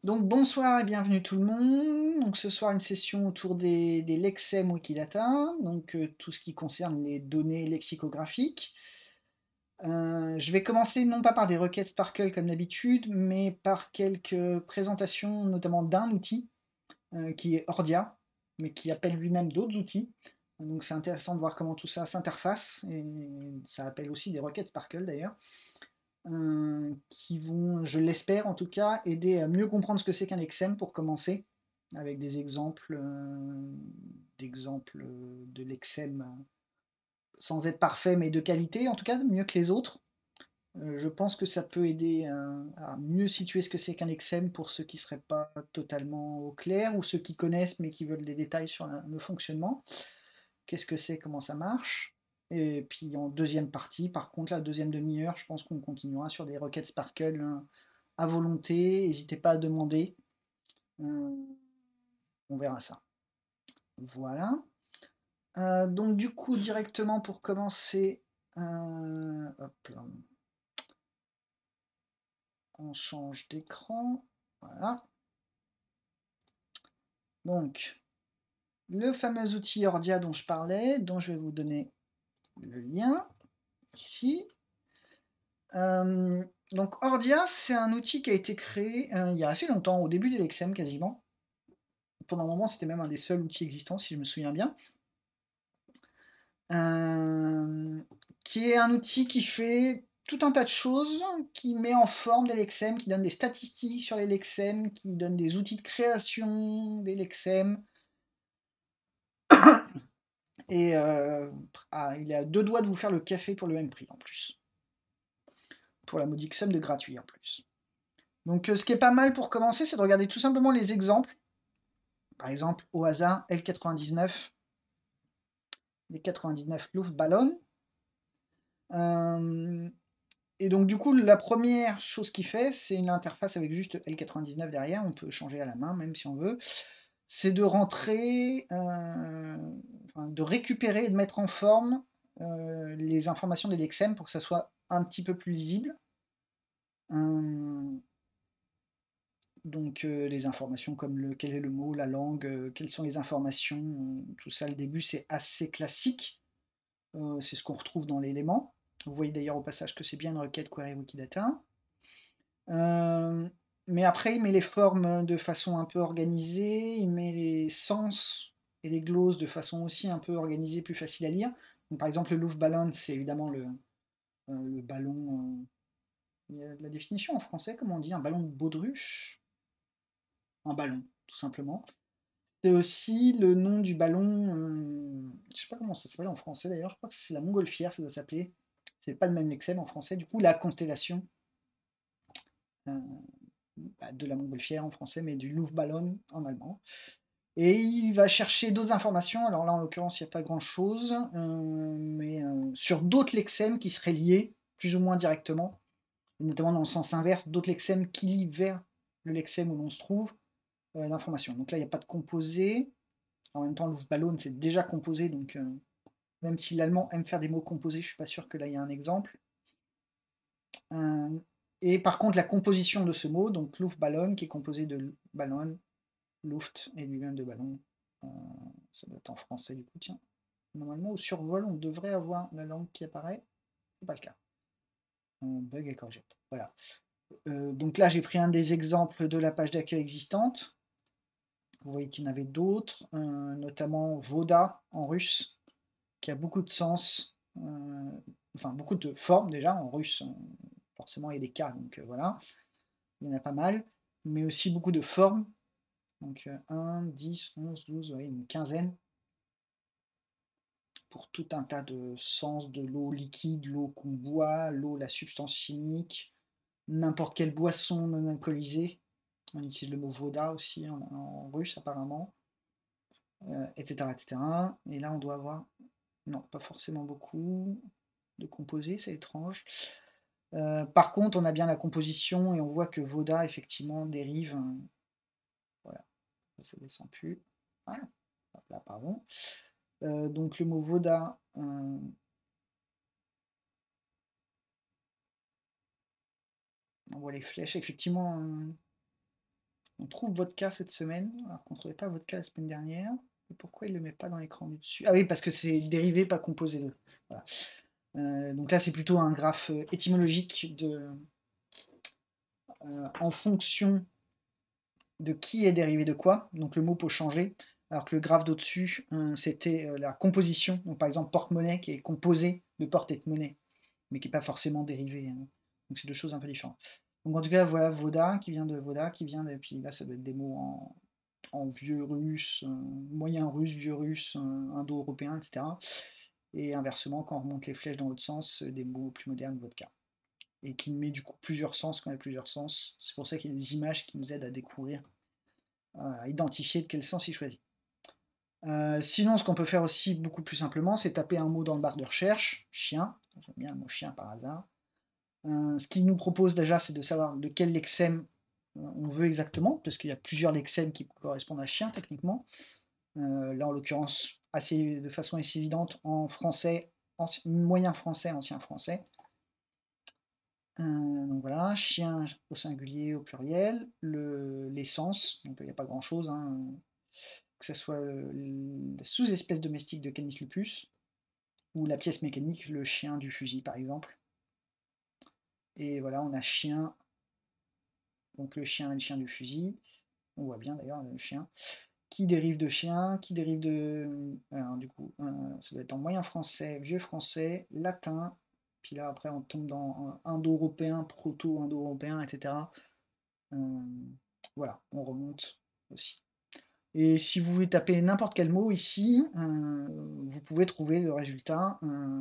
Donc bonsoir et bienvenue tout le monde. Donc ce soir une session autour des lexèmes Wikidata, donc tout ce qui concerne les données lexicographiques. Je vais commencer non pas par des requêtes Sparkle comme d'habitude, mais par quelques présentations notamment d'un outil qui est Ordia, mais qui appelle lui-même d'autres outils. Donc c'est intéressant de voir comment tout ça s'interface, et ça appelle aussi des requêtes Sparkle d'ailleurs. Qui vont, je l'espère en tout cas, aider à mieux comprendre ce que c'est qu'un lexème pour commencer, avec des exemples de lexème sans être parfait mais de qualité, en tout cas mieux que les autres. Je pense que ça peut aider à mieux situer ce que c'est qu'un lexème pour ceux qui ne seraient pas totalement au clair ou ceux qui connaissent mais qui veulent des détails sur le fonctionnement. Qu'est-ce que c'est, comment ça marche. Et puis en deuxième partie, par contre, la deuxième demi-heure, je pense qu'on continuera sur des requêtes Sparkle à volonté. N'hésitez pas à demander. Euh, on verra ça. Voilà. Donc du coup, directement pour commencer, hop là, on change d'écran. Voilà. Donc, le fameux outil Ordia dont je parlais, dont je vais vous donner le lien ici. Donc Ordia, c'est un outil qui a été créé il y a assez longtemps, au début des Lexem quasiment. Pendant un moment, c'était même un des seuls outils existants, si je me souviens bien. Qui est un outil qui fait tout un tas de choses, qui met en forme des Lexem, qui donne des statistiques sur les Lexem, qui donne des outils de création des Lexem. Et il est à deux doigts de vous faire le café pour le même prix en plus. Pour la modique somme de gratuit en plus. Donc ce qui est pas mal pour commencer, c'est de regarder tout simplement les exemples. Par exemple, au hasard, L99, les 99 Luftballons. Et donc du coup, la première chose qu'il fait, c'est une interface avec juste L99 derrière, on peut changer à la main même si on veut, c'est de rentrer, de récupérer et de mettre en forme les informations des lexèmes pour que ça soit un petit peu plus lisible. Donc les informations comme quel est le mot, la langue, quelles sont les informations, tout ça, le début c'est assez classique, c'est ce qu'on retrouve dans l'élément. Vous voyez d'ailleurs au passage que c'est bien une requête query Wikidata. Mais après il met les formes de façon un peu organisée, il met les sens et les glosses de façon aussi un peu organisée, plus facile à lire. Donc, par exemple le Luftballon c'est évidemment le ballon, il y a de la définition en français, comment on dit, un ballon de baudruche, un ballon tout simplement. C'est aussi le nom du ballon, je sais pas comment ça s'appelle en français d'ailleurs, je crois que c'est la montgolfière, ça doit s'appeler. C'est pas le même lexème en français, du coup la constellation euh, de la montgolfière en français, mais du Luftballon en allemand. Et il va chercher d'autres informations, alors là en l'occurrence il n'y a pas grand chose, mais sur d'autres lexèmes qui seraient liés, plus ou moins directement, notamment dans le sens inverse, d'autres lexèmes qui lient vers le lexème où l'on se trouve, l'information. Donc là il n'y a pas de composé. En même temps, Luftballon, c'est déjà composé, donc même si l'allemand aime faire des mots composés, je suis pas sûr que là il y a un exemple. Et par contre, la composition de ce mot, donc Luftballon, qui est composé de ballon, Luft et lui-même de ballon, ça doit être en français du coup, tiens. Normalement, au survol, on devrait avoir la langue qui apparaît, c'est pas le cas. Bug et corrigé. Voilà. Donc là, j'ai pris un des exemples de la page d'accueil existante. Vous voyez qu'il y en avait d'autres, notamment Voda en russe, qui a beaucoup de sens, enfin beaucoup de formes déjà, en russe, forcément il y a des cas, donc voilà, il y en a pas mal, mais aussi beaucoup de formes, donc 1, 10, 11, 12, ouais, une quinzaine, pour tout un tas de sens de l'eau liquide, l'eau qu'on boit, l'eau, la substance chimique, n'importe quelle boisson non alcoolisée, on utilise le mot voda aussi en russe apparemment, etc., etc. Et là on doit avoir, non, pas forcément beaucoup de composés, c'est étrange. Par contre, on a bien la composition et on voit que Voda effectivement dérive. Voilà, ça descend plus. Ah, là, pardon. Donc le mot Voda, on voit les flèches, effectivement, On trouve vodka cette semaine, alors qu'on ne trouvait pas vodka la semaine dernière. Et pourquoi il ne le met pas dans l'écran du dessus? Ah oui, parce que c'est dérivé, pas composé de. Voilà. Donc là, c'est plutôt un graphe étymologique en fonction de qui est dérivé de quoi. Donc le mot peut changer. Alors que le graphe d'au-dessus, c'était la composition. Donc par exemple, porte-monnaie qui est composé de porte et de monnaie, mais qui n'est pas forcément dérivé. Donc c'est deux choses un peu différentes. Donc en tout cas, voilà Voda qui vient de Voda, qui vient de. Puis là, ça doit être des mots en vieux russe, moyen russe, vieux russe, indo-européen, etc. Et inversement, quand on remonte les flèches dans l'autre sens, des mots plus modernes, vodka. Et qui met du coup plusieurs sens quand il y a plusieurs sens. C'est pour ça qu'il y a des images qui nous aident à découvrir, à identifier de quel sens il choisit. Sinon, ce qu'on peut faire aussi beaucoup plus simplement, c'est taper un mot dans le barre de recherche, chien, j'aime bien le mot chien par hasard. Ce qu'il nous propose déjà, c'est de savoir de quel lexème on veut exactement, parce qu'il y a plusieurs lexèmes qui correspondent à chien techniquement. Là, en l'occurrence, de façon assez évidente, en français, moyen français, ancien français. Donc voilà, chien au singulier, au pluriel, l'essence, donc il n'y a pas grand chose, hein, que ce soit la sous-espèce domestique de Canis lupus, ou la pièce mécanique, le chien du fusil par exemple. Et voilà, on a chien, donc le chien et le chien du fusil, on voit bien d'ailleurs le chien, qui dérive de chien, qui dérive de. Alors, du coup, ça doit être en moyen français, vieux français, latin, puis là après on tombe dans indo-européen, proto-indo-européen, etc. Voilà, on remonte aussi. Et si vous voulez taper n'importe quel mot ici, vous pouvez trouver le résultat.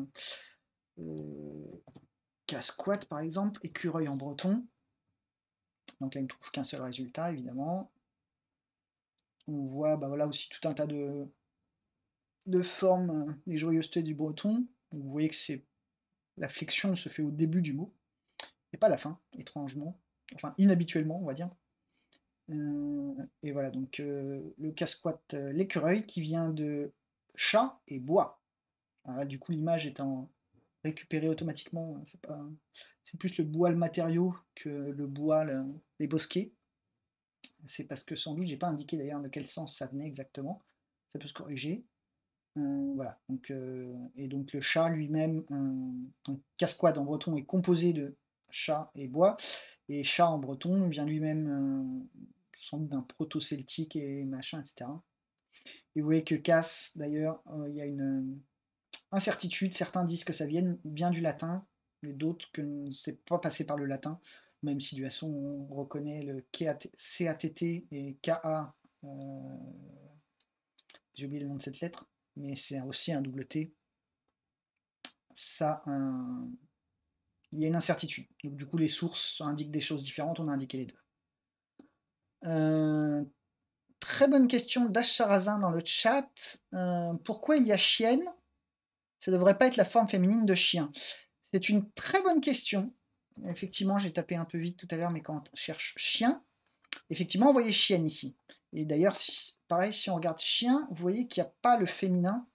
Casquat par exemple, écureuil en breton. Donc là, il ne trouve qu'un seul résultat, évidemment. On voit bah, voilà, aussi tout un tas de formes des joyeusetés du breton. Vous voyez que la flexion se fait au début du mot, et pas à la fin, étrangement. Enfin, inhabituellement, on va dire. Et voilà, donc le casquat, l'écureuil, qui vient de chat et bois. Alors là, du coup, l'image étant récupérée automatiquement, c'est plus le bois le matériau que le bois les bosquets. C'est parce que sans doute, j'ai pas indiqué d'ailleurs de quel sens ça venait exactement. Ça peut se corriger. Voilà. Donc, et donc le chat lui-même, donc casquad en breton est composé de chat et bois, et chat en breton vient lui-même sans doute d'un proto-celtique et machin, etc. Et vous voyez que casse, d'ailleurs, il y a une incertitude. Certains disent que ça vient du latin, mais d'autres que c'est pas passé par le latin, même si du façon on reconnaît le CATT et KA. J'ai oublié le nom de cette lettre, mais c'est aussi un double T. Ça, il y a une incertitude. Donc, du coup, les sources indiquent des choses différentes, on a indiqué les deux. Très bonne question d'Acharazin dans le chat. Pourquoi il y a chienne? Ça ne devrait pas être la forme féminine de chien. C'est une très bonne question. Effectivement, j'ai tapé un peu vite tout à l'heure, mais quand on cherche chien, effectivement, on voyait chienne ici. Et d'ailleurs, pareil, si on regarde chien, vous voyez qu'il n'y a pas le féminin.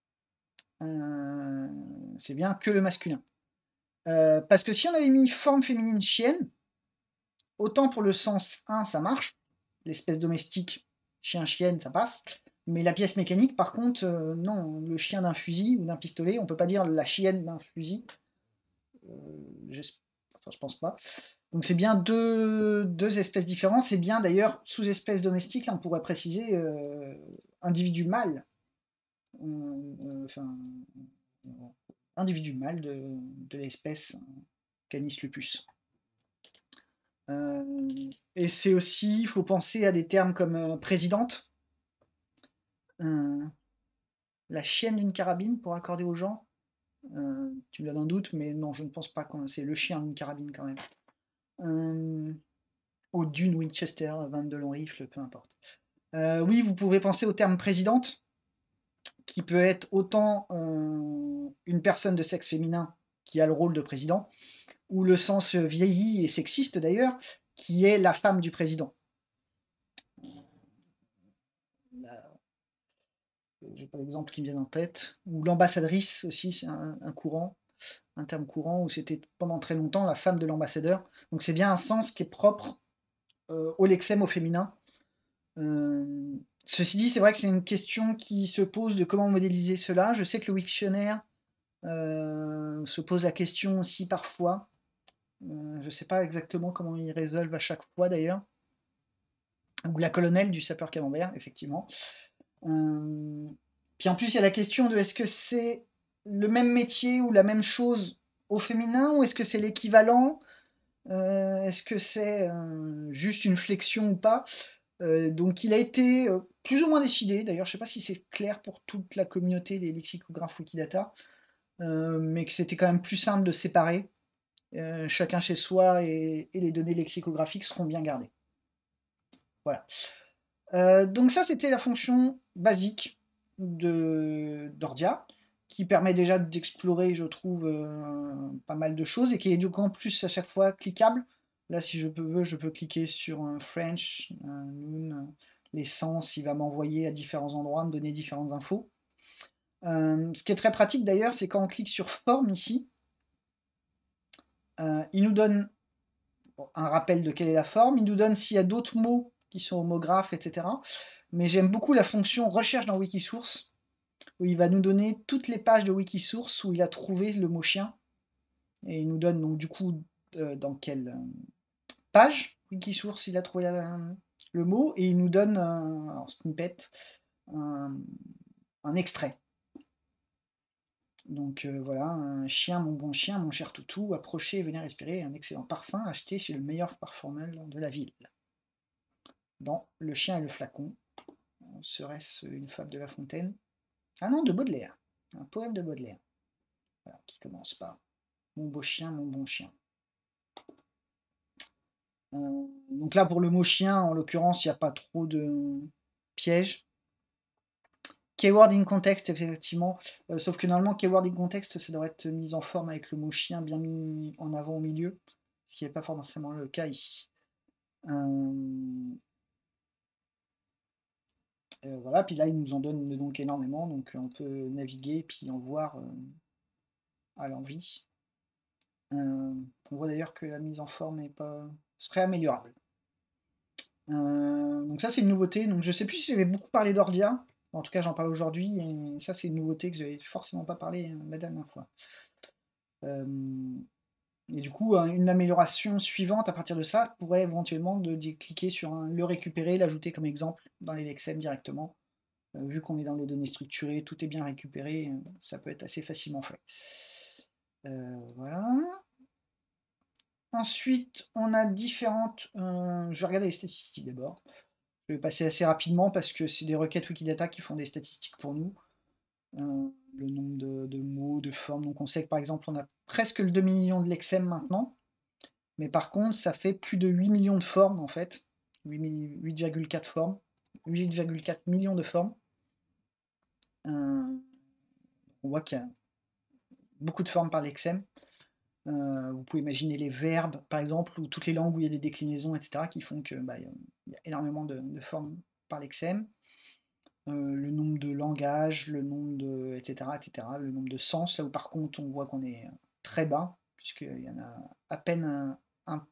C'est bien que le masculin. Parce que si on avait mis forme féminine chienne, autant pour le sens 1, ça marche. L'espèce domestique, chien-chienne, ça passe. Mais la pièce mécanique, par contre, non. Le chien d'un fusil ou d'un pistolet, on peut pas dire la chienne d'un fusil. Enfin, je pense pas. Donc c'est bien deux espèces différentes. C'est bien d'ailleurs sous-espèce domestique, là on pourrait préciser individu mâle. Enfin, individu mâle de l'espèce Canis lupus. Et c'est aussi, il faut penser à des termes comme présidente, la chienne d'une carabine pour accorder aux gens. Tu me donnes un doute, mais non, je ne pense pas que c'est le chien d'une carabine quand même. Au Dune Winchester, 22 long rifle, peu importe. Oui, vous pouvez penser au terme présidente, qui peut être autant une personne de sexe féminin qui a le rôle de président, ou le sens vieilli et sexiste d'ailleurs, qui est la femme du président. J'ai pas d'exemple qui me vient en tête. Ou l'ambassadrice aussi, c'est un courant, un terme courant, où c'était pendant très longtemps la femme de l'ambassadeur. Donc c'est bien un sens qui est propre au lexème au féminin. Ceci dit, c'est vrai que c'est une question qui se pose de comment modéliser cela. Je sais que le Wiktionnaire se pose la question aussi parfois. Je ne sais pas exactement comment ils résolvent à chaque fois d'ailleurs. Ou la colonelle du sapeur camembert, effectivement. Puis en plus, il y a la question de est-ce que c'est le même métier ou la même chose au féminin ou est-ce que c'est l'équivalent? Est-ce que c'est juste une flexion ou pas? Donc il a été plus ou moins décidé, d'ailleurs je ne sais pas si c'est clair pour toute la communauté des lexicographes Wikidata, mais que c'était quand même plus simple de séparer chacun chez soi et les données lexicographiques seront bien gardées. Voilà. Donc ça c'était la fonction basique d'Ordia, qui permet déjà d'explorer, je trouve, pas mal de choses et qui est donc en plus à chaque fois cliquable. Là, si je veux, je peux cliquer sur un French, un Noon, l'essence, il va m'envoyer à différents endroits, me donner différentes infos. Ce qui est très pratique d'ailleurs, c'est quand on clique sur Forme ici, il nous donne un rappel de quelle est la forme, il nous donne s'il y a d'autres mots qui sont homographes, etc. Mais j'aime beaucoup la fonction recherche dans Wikisource, où il va nous donner toutes les pages de Wikisource où il a trouvé le mot chien. Et il nous donne donc du coup dans quelle page Wikisource il a trouvé le mot, et il nous donne un snippet, un extrait. Donc voilà, un chien, mon bon chien, mon cher toutou, approchez et venez respirer un excellent parfum acheté chez le meilleur parfumeur de la ville. Dans Le chien et le flacon, serait-ce une fable de La Fontaine? Ah non, de Baudelaire, un poème de Baudelaire, voilà, qui commence par mon beau chien, mon bon chien. Donc là, pour le mot chien, en l'occurrence, il n'y a pas trop de pièges. Keyword in context, effectivement, sauf que normalement, keyword in context, ça devrait être mis en forme avec le mot chien bien mis en avant au milieu, ce qui n'est pas forcément le cas ici. Voilà, puis là, il nous en donne donc énormément, donc on peut naviguer puis en voir à l'envie. On voit d'ailleurs que la mise en forme serait améliorable. Donc ça c'est une nouveauté, donc je sais plus si j'avais beaucoup parlé d'Ordia, en tout cas j'en parle aujourd'hui, et ça c'est une nouveauté que j'avais forcément pas parlé la dernière fois. Et du coup, une amélioration suivante à partir de ça pourrait éventuellement de cliquer sur le récupérer, l'ajouter comme exemple dans les lexèmes directement. Vu qu'on est dans les données structurées, tout est bien récupéré, ça peut être assez facilement fait. Voilà. Ensuite, on a différentes... je vais regarder les statistiques d'abord. Je vais passer assez rapidement parce que c'est des requêtes Wikidata qui font des statistiques pour nous. Le nombre de mots, de formes. Donc on sait que par exemple, on a presque le demi-million de lexèmes maintenant. Mais par contre, ça fait plus de 8 millions de formes en fait. 8,4 formes. 8,4 millions de formes. On voit qu'il y a beaucoup de formes par lexème. Vous pouvez imaginer les verbes, par exemple, ou toutes les langues où il y a des déclinaisons, etc., qui font que il y a énormément de formes par lexème. Le nombre de langages, le nombre de, etc., le nombre de sens, là où par contre on voit qu'on est très bas, puisqu'il y en a à peine 1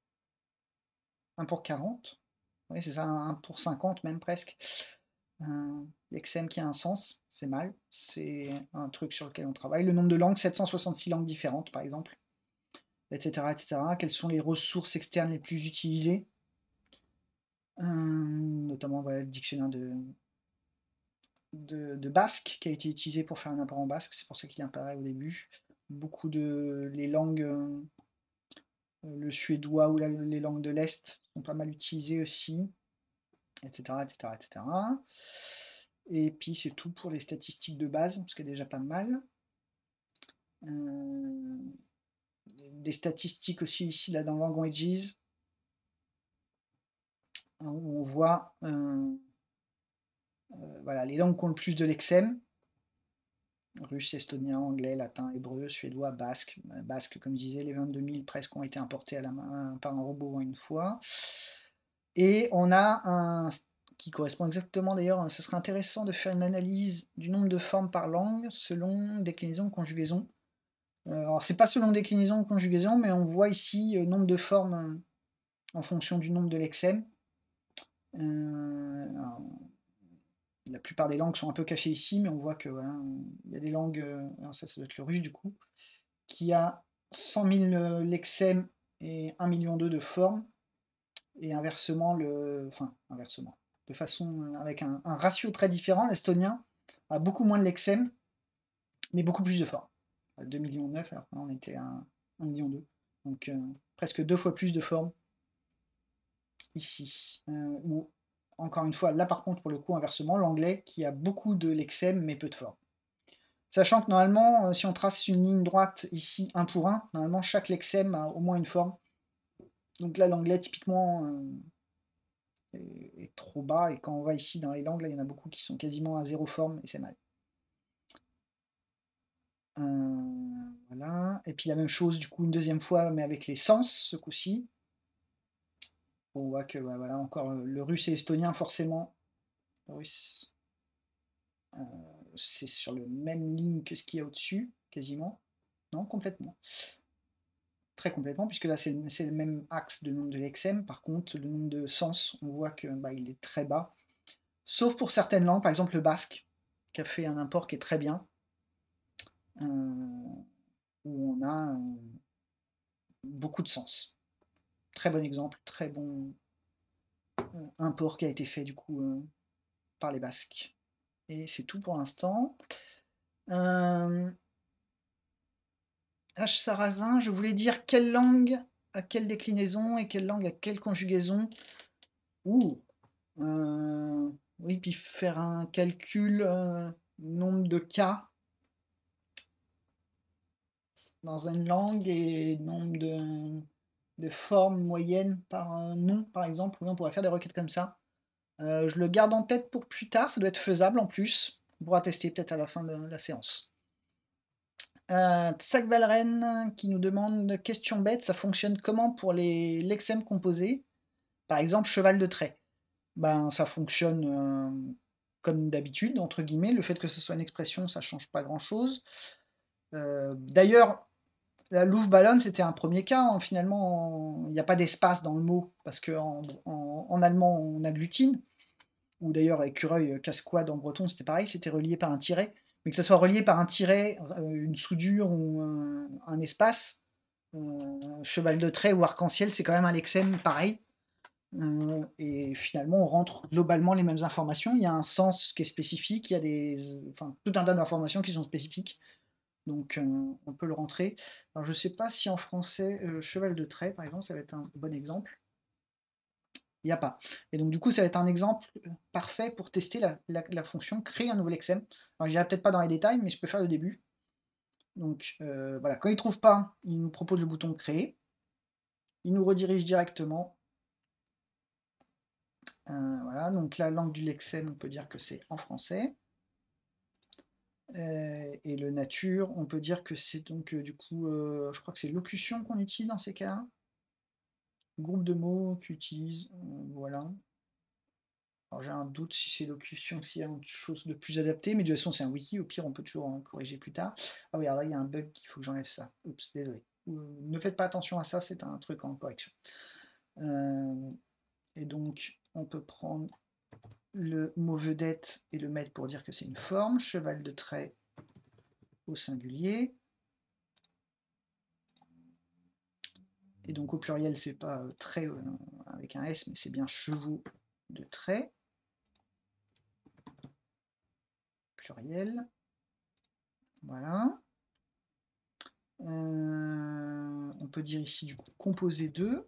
pour 40. Oui, c'est ça, 1 pour 50 même presque. Lexème qui a un sens, c'est mal, c'est un truc sur lequel on travaille. Le nombre de langues, 766 langues différentes par exemple, etc., etc. Quelles sont les ressources externes les plus utilisées, notamment voilà, le dictionnaire de basque qui a été utilisé pour faire un apport en basque, c'est pour ça qu'il apparaît au début. Beaucoup de les langues, le suédois ou les langues de l'Est sont pas mal utilisées aussi, etc. etc., etc. Et puis c'est tout pour les statistiques de base, ce qui est déjà pas mal. Des statistiques aussi ici là dans Languages, où on voit voilà, les langues qui ont le plus de lexèmes: russe, estonien, anglais, latin, hébreu, suédois, basque. Basque, comme je disais, les 22 000 presque ont été importés à la main par un robot une fois. Et on a un qui correspond exactement d'ailleurs, ce serait intéressant de faire une analyse du nombre de formes par langue selon déclinaison, conjugaison. Alors c'est pas selon déclinaison ou conjugaison, mais on voit ici nombre de formes en fonction du nombre de lexèmes. La plupart des langues sont un peu cachées ici, mais on voit que voilà, il y a des langues, alors ça doit être le russe du coup, qui a 100 000 lexèmes et 1,2 million de formes, et inversement, inversement, de façon avec un ratio très différent, l'estonien a beaucoup moins de lexèmes, mais beaucoup plus de formes. 2,9 millions, alors qu'on on était à 1,2 million. Donc presque 2 fois plus de formes ici. Ou encore une fois, là par contre, pour le coup, inversement, l'anglais qui a beaucoup de lexèmes mais peu de formes. Sachant que normalement, si on trace une ligne droite ici, un pour un, normalement chaque lexème a au moins une forme. Donc là, l'anglais, typiquement, est trop bas. Et quand on va ici dans les langues, là, il y en a beaucoup qui sont quasiment à zéro forme, et c'est mal. Voilà. Et puis la même chose, du coup, une deuxième fois, mais avec les sens, ce coup-ci. On voit que, bah, voilà, encore le russe et l'estonien, forcément. Le russe, c'est sur la même ligne que ce qu'il y a au-dessus, quasiment. Non, complètement. Très complètement, puisque là c'est le même axe de nombre de lexèmes. Par contre, le nombre de sens, on voit que bah, il est très bas. Sauf pour certaines langues, par exemple le basque, qui a fait un import qui est très bien, où on a beaucoup de sens. Très bon exemple, très bon import qui a été fait du coup par les Basques. Et c'est tout pour l'instant. H. Sarrazin, je voulais dire quelle langue à quelle déclinaison et quelle langue à quelle conjugaison. Ouh, oui, puis faire un calcul, nombre de cas dans une langue et nombre de formes moyennes par nom, par exemple. Oui, on pourrait faire des requêtes comme ça. Je le garde en tête pour plus tard, ça doit être faisable en plus. On pourra tester peut-être à la fin de la séance. Tsak Valren qui nous demande question bête, ça fonctionne comment pour les lexèmes composés? Par exemple, cheval de trait. Ben, ça fonctionne comme d'habitude, entre guillemets. Le fait que ce soit une expression, ça change pas grand-chose. D'ailleurs, la Luftballon, c'était un premier cas. Hein. Finalement, il n'y a pas d'espace dans le mot, parce qu'en allemand, on agglutine. Ou d'ailleurs, écureuil, casse-couade en breton, c'était pareil, c'était relié par un tiret. Mais que ça soit relié par un tiret, une soudure ou un espace, cheval de trait ou arc-en-ciel, c'est quand même un lexème pareil. Et finalement, on rentre globalement les mêmes informations. Il y a un sens qui est spécifique, il y a tout un tas d'informations qui sont spécifiques. Donc, on peut le rentrer. Alors, je ne sais pas si en français, cheval de trait, par exemple, ça va être un bon exemple. Il n'y a pas. Et donc, du coup, ça va être un exemple parfait pour tester la fonction créer un nouveau lexème. Alors, je n'irai peut-être pas dans les détails, mais je peux faire le début. Donc, voilà, quand il ne trouve pas, il nous propose le bouton créer. Il nous redirige directement. Voilà, donc la langue du lexème, on peut dire que c'est en français. Et le nature, on peut dire que c'est donc du coup, je crois que c'est locution qu'on utilise dans ces cas-là. Groupe de mots qu'utilise, voilà. Alors j'ai un doute si c'est locution, s'il y a une chose de plus adapté, mais de toute façon c'est un wiki, au pire on peut toujours corriger plus tard. Ah oui, alors là il y a un bug qu'il faut que j'enlève ça. Oups, désolé. Ne faites pas attention à ça, c'est un truc en correction. Et donc on peut prendre le mot vedette et le mettre pour dire que c'est une forme, cheval de trait au singulier. Et donc au pluriel, c'est pas trait avec un S, mais c'est bien chevaux de trait. Pluriel. Voilà. On peut dire ici du coup composé 2.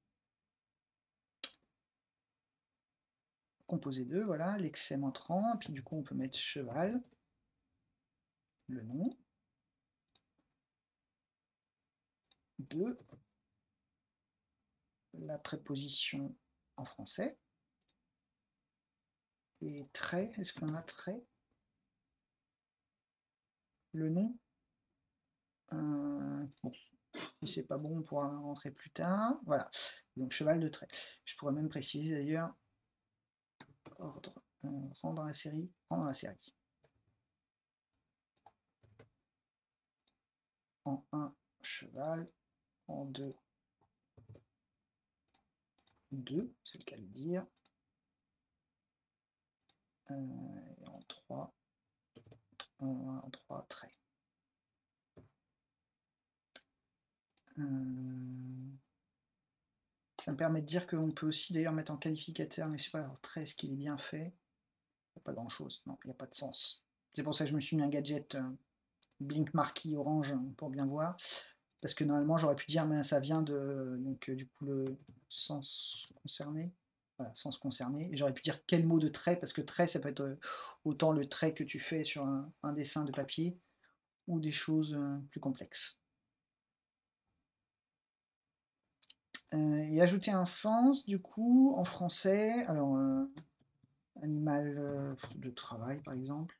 Composé 2, voilà, lexème entrant. Puis du coup, on peut mettre cheval, le nom. 2. La préposition en français. Et trait, est-ce qu'on a trait? Le nom. Bon, si c'est pas bon, on pourra rentrer plus tard. Voilà, donc cheval de trait. Je pourrais même préciser d'ailleurs ordre, rang dans la série, rang dans la série. En 1, cheval, en 2, 2, c'est le cas de le dire. Et en 3, en 3 traits. Ça me permet de dire qu'on peut aussi d'ailleurs mettre en qualificateur, mais je sais pas, alors trait, est-ce qu'il est bien fait? Il n'y a pas grand-chose, non, il n'y a pas de sens. C'est pour ça que je me suis mis un gadget Blink marquee orange pour bien voir. Parce que normalement j'aurais pu dire mais ça vient de donc du coup le sens concerné. Voilà, sens concerné. Et j'aurais pu dire quel mot de trait, parce que trait ça peut être autant le trait que tu fais sur un dessin de papier ou des choses plus complexes. Et ajouter un sens du coup en français. Alors animal de travail par exemple.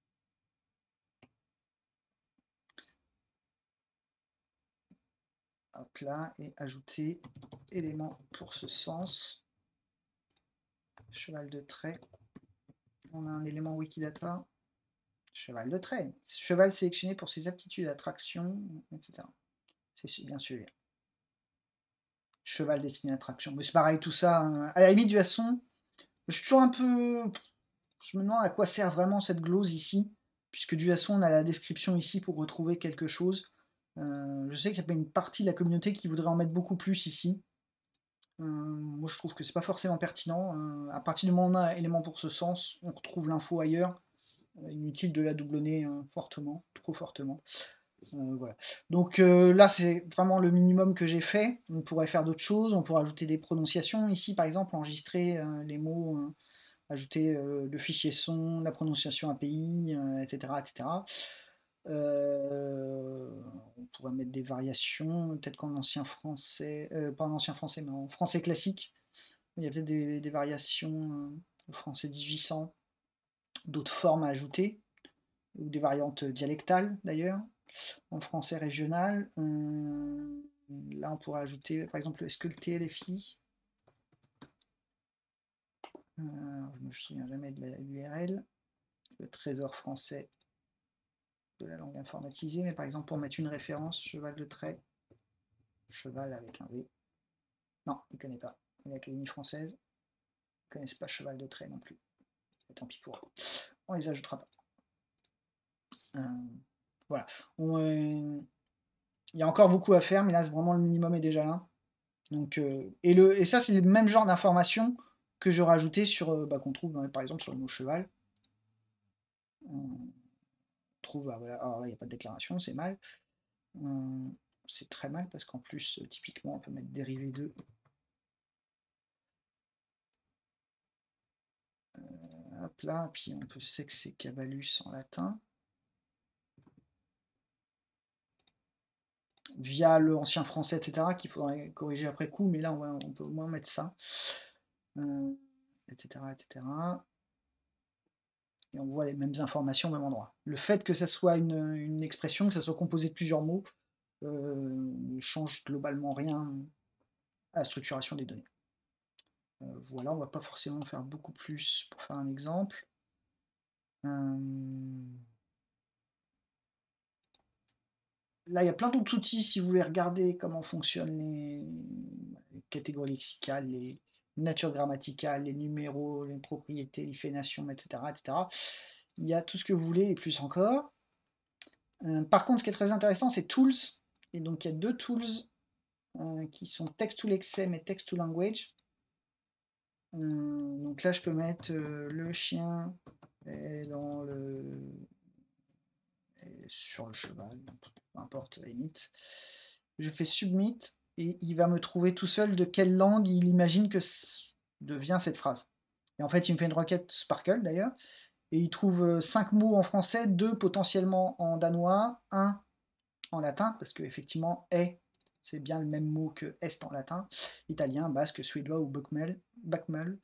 Hop là, et ajouter élément pour ce sens. Cheval de trait. On a un élément Wikidata. Cheval de trait. Cheval sélectionné pour ses aptitudes à traction, etc. C'est bien suivi. Cheval destiné à traction. Mais c'est pareil, tout ça. À la limite, du façon, je suis toujours un peu. Je me demande à quoi sert vraiment cette glose ici, puisque du façon, on a la description ici pour retrouver quelque chose. Je sais qu'il y a une partie de la communauté qui voudrait en mettre beaucoup plus ici. Moi, je trouve que c'est pas forcément pertinent. À partir du moment où on a un élément pour ce sens, on retrouve l'info ailleurs. Inutile de la doublonner fortement, trop fortement. Voilà. Donc là, c'est vraiment le minimum que j'ai fait. On pourrait faire d'autres choses. On pourrait ajouter des prononciations ici, par exemple, enregistrer les mots, ajouter le fichier son, la prononciation API, etc., etc. On pourrait mettre des variations, peut-être qu'en ancien français, pas en ancien français, mais en français classique. Il y a peut-être des variations au français 1800, d'autres formes à ajouter, ou des variantes dialectales d'ailleurs, en français régional. Là, on pourrait ajouter, par exemple, est-ce que le TLFI, je ne me souviens jamais de l'URL, le trésor français de la langue informatisée, mais par exemple, pour mettre une référence, cheval de trait, cheval avec un V. Non, il ne connaît pas. L'Académie française, ils ne connaissent pas cheval de trait non plus. Et tant pis pour eux. On les ajoutera pas. Voilà. Il y a encore beaucoup à faire, mais là, vraiment, le minimum est déjà là. Donc, et ça, c'est le même genre d'information que je rajoutais sur, qu'on trouve par exemple sur le mot cheval. On trouve, voilà, alors là, il n'y a pas de déclaration, c'est mal. C'est très mal parce qu'en plus, typiquement, on peut mettre dérivé de. Hop là, puis on peut sexer cabalus en latin. Via le ancien français, etc., qu'il faudrait corriger après coup, mais là, on peut au moins mettre ça. Etc., etc. Et on voit les mêmes informations au même endroit. Le fait que ça soit une expression, que ça soit composé de plusieurs mots, ne change globalement rien à la structuration des données. Voilà, on va pas forcément faire beaucoup plus pour faire un exemple. Là, il y a plein d'autres outils si vous voulez regarder comment fonctionnent les catégories lexicales, les natures grammaticales, les numéros, les propriétés, l'hyphénation, etc., etc. Il y a tout ce que vous voulez et plus encore. Par contre, ce qui est très intéressant, c'est Tools. Et donc, il y a deux tools qui sont Text-to-Lexem et Text-to-Language. Donc là, je peux mettre le chien dans sur le cheval, peu importe la limite. Je fais Submit et il va me trouver tout seul de quelle langue il imagine que devient cette phrase. Et en fait, il me fait une requête Sparkle d'ailleurs, et il trouve 5 mots en français, 2 potentiellement en danois, 1 en latin, parce qu'effectivement, est, c'est bien le même mot que est en latin, italien, basque, suédois ou bakmul.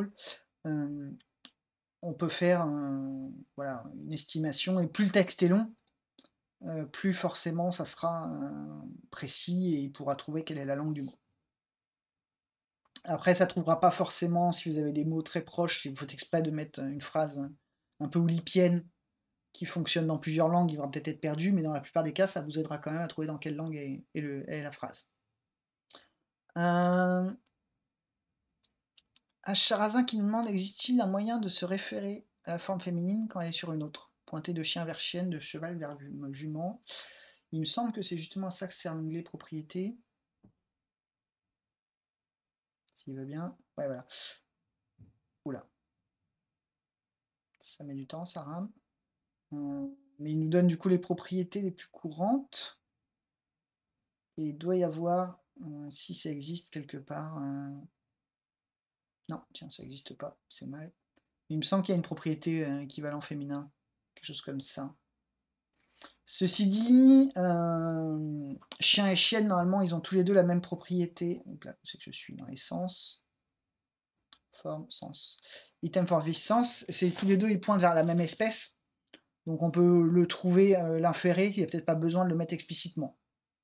On peut faire voilà, une estimation, et plus le texte est long, plus forcément ça sera précis et il pourra trouver quelle est la langue du mot. Après, ça ne trouvera pas forcément si vous avez des mots très proches, si vous faites exprès de mettre une phrase un peu oulipienne qui fonctionne dans plusieurs langues, il va peut-être être perdu, mais dans la plupart des cas, ça vous aidera quand même à trouver dans quelle langue est la phrase. Charazin qui nous demande, existe-t-il un moyen de se référer à la forme féminine quand elle est sur une autre? Pointer de chien vers chienne, de cheval vers jument. Il me semble que c'est justement ça que sert l'onglet propriété. S'il veut bien. Ouais, voilà. Oula. Ça met du temps, ça rame. Mais il nous donne du coup les propriétés les plus courantes. Et il doit y avoir, si ça existe quelque part. Non, tiens, ça n'existe pas, c'est mal. Il me semble qu'il y a une propriété équivalent féminin, quelque chose comme ça. Ceci dit, chien et chienne, normalement, ils ont tous les deux la même propriété. Donc là, c'est que je suis dans les sens. Forme, sens. Item for this sens, c'est tous les deux, ils pointent vers la même espèce. Donc on peut le trouver, l'inférer, il n'y a peut-être pas besoin de le mettre explicitement.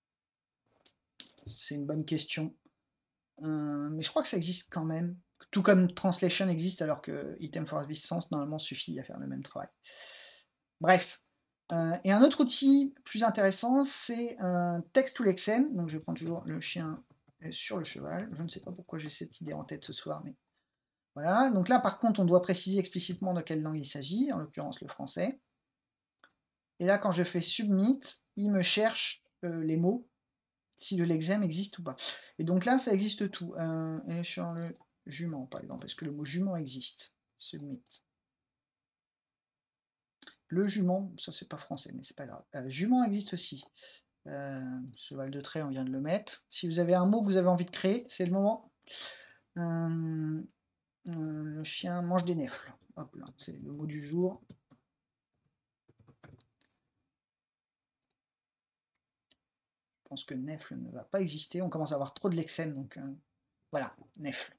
C'est une bonne question. Mais je crois que ça existe quand même. Tout comme translation existe, alors que item for this sens, normalement, suffit à faire le même travail. Bref. Et un autre outil plus intéressant, c'est un text to lexem. Donc je prends toujours le chien sur le cheval. Je ne sais pas pourquoi j'ai cette idée en tête ce soir, mais voilà. Donc là, par contre, on doit préciser explicitement de quelle langue il s'agit, en l'occurrence le français. Et là, quand je fais submit, il me cherche les mots, si le lexem existe ou pas. Et donc là, ça existe tout. Et sur le jument, par exemple, est-ce que le mot jument existe? Submit. Le jument, ça c'est pas français, mais c'est pas grave. Jument existe aussi. Cheval de trait, on vient de le mettre. Si vous avez un mot que vous avez envie de créer, c'est le moment. Le chien mange des nèfles. Hop là, c'est le mot du jour. Je pense que nèfle ne va pas exister. On commence à avoir trop de lexem, donc voilà, nèfle.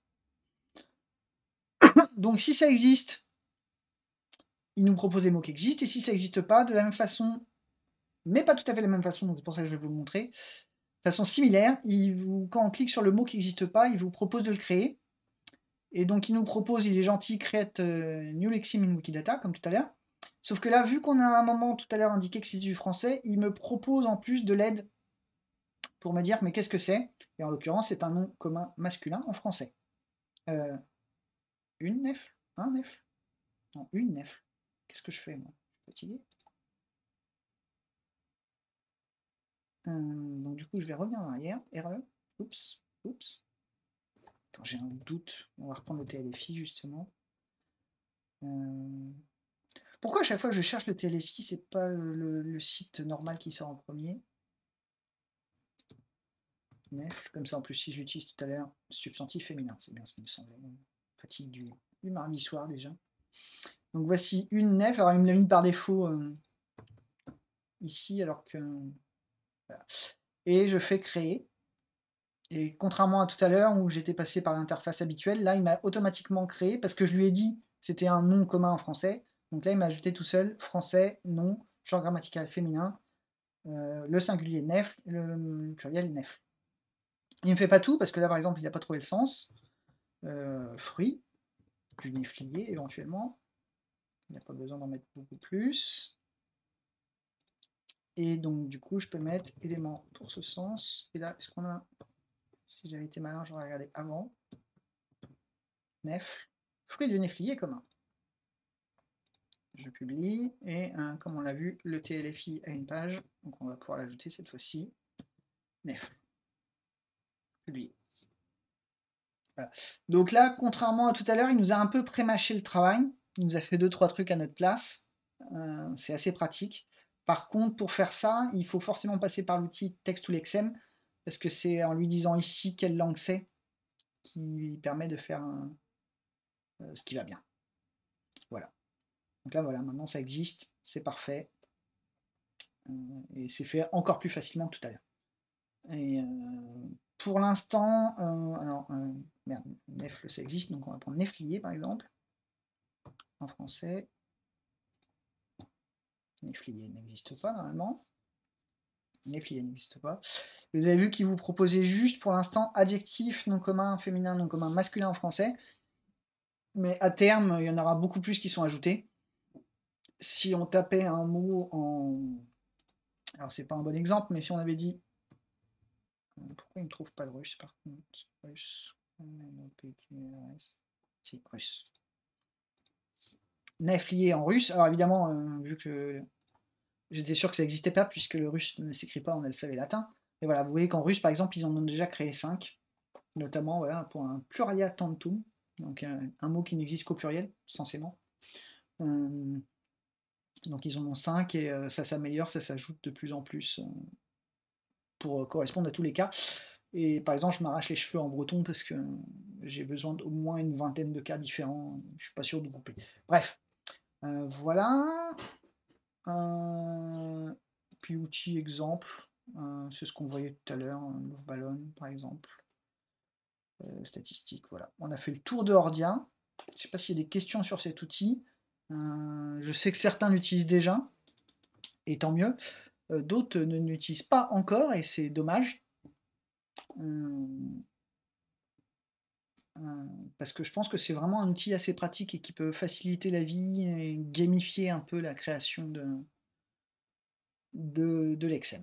Donc si ça existe, il nous propose des mots qui existent, et si ça n'existe pas, de la même façon, mais pas tout à fait de la même façon, donc c'est pour ça que je vais vous le montrer, de façon similaire, quand on clique sur le mot qui n'existe pas, il vous propose de le créer. Et donc il nous propose, il est gentil, create new lexeme in Wikidata, comme tout à l'heure. Sauf que là, vu qu'on a un moment tout à l'heure indiqué que c'est du français, il me propose en plus de l'aide pour me dire mais qu'est-ce que c'est? Et en l'occurrence, c'est un nom commun masculin en français. Une nef? Un nef? Non, une nef. Qu'est-ce que je fais, moi? Je suis fatigué. Donc du coup, je vais revenir en arrière. Erreur. Oups. Oups. Attends, j'ai un doute. On va reprendre le TLFI, justement. Pourquoi à chaque fois que je cherche le TLFI, c'est pas le site normal qui sort en premier? Nef, comme ça en plus si je l'utilise tout à l'heure, substantif féminin, c'est bien ce qui me semblait. Fatigue du mardi soir déjà. Donc voici une nef, alors il me l'a mis par défaut ici alors que... Voilà. Et je fais créer. Et contrairement à tout à l'heure où j'étais passé par l'interface habituelle, là il m'a automatiquement créé parce que je lui ai dit c'était un nom commun en français. Donc là il m'a ajouté tout seul français, nom, genre grammatical féminin, le singulier nef, le pluriel nef. Il ne me fait pas tout parce que là par exemple il n'a pas trouvé le sens. Fruit, du néflier éventuellement. Il n'y a pas besoin d'en mettre beaucoup plus. Et donc du coup je peux mettre élément pour ce sens. Et là est-ce qu'on a... Si j'avais été malin j'aurais regardé avant. Nef, fruit du néflier commun. Je publie et comme on l'a vu, le TLFI a une page, donc on va pouvoir l'ajouter cette fois-ci. Nef. Publier. Voilà. Donc là, contrairement à tout à l'heure, il nous a un peu pré-mâché le travail. Il nous a fait 2-3 trucs à notre place. C'est assez pratique. Par contre, pour faire ça, il faut forcément passer par l'outil text to lexem, parce que c'est en lui disant ici quelle langue c'est qui permet de faire ce qui va bien. Voilà. Donc là, voilà, maintenant ça existe, c'est parfait. Et c'est fait encore plus facilement que tout à l'heure. Et pour l'instant, alors, merde, nefle ça existe, donc on va prendre neflier par exemple, en français. Neflier n'existe pas normalement. Neflier n'existe pas. Vous avez vu qu'il vous proposait juste pour l'instant adjectif non commun féminin, non commun masculin en français. Mais à terme, il y en aura beaucoup plus qui sont ajoutés. Si on tapait un mot en... Alors c'est pas un bon exemple, mais si on avait dit... Pourquoi il ne trouve pas de russe par contre? Russe. Si, russe. Nef lié en russe. Alors évidemment, vu que j'étais sûr que ça n'existait pas, puisque le russe ne s'écrit pas en alphabet latin. Et voilà, vous voyez qu'en russe, par exemple, ils en ont déjà créé 5, notamment voilà, pour un pluria tantum, donc un mot qui n'existe qu'au pluriel, censément. Donc ils en ont 5 et ça s'améliore, ça s'ajoute de plus en plus pour correspondre à tous les cas. Et par exemple, je m'arrache les cheveux en breton parce que j'ai besoin d'au moins une vingtaine de cas différents. Je suis pas sûr de couper. Bref, voilà. Puis outil exemple, c'est ce qu'on voyait tout à l'heure, Louvre Ballon par exemple. Statistiques, voilà. On a fait le tour de Hordia. Je ne sais pas s'il y a des questions sur cet outil. Je sais que certains l'utilisent déjà, et tant mieux. D'autres ne l'utilisent pas encore, et c'est dommage. Parce que je pense que c'est vraiment un outil assez pratique et qui peut faciliter la vie et gamifier un peu la création de l'Excel.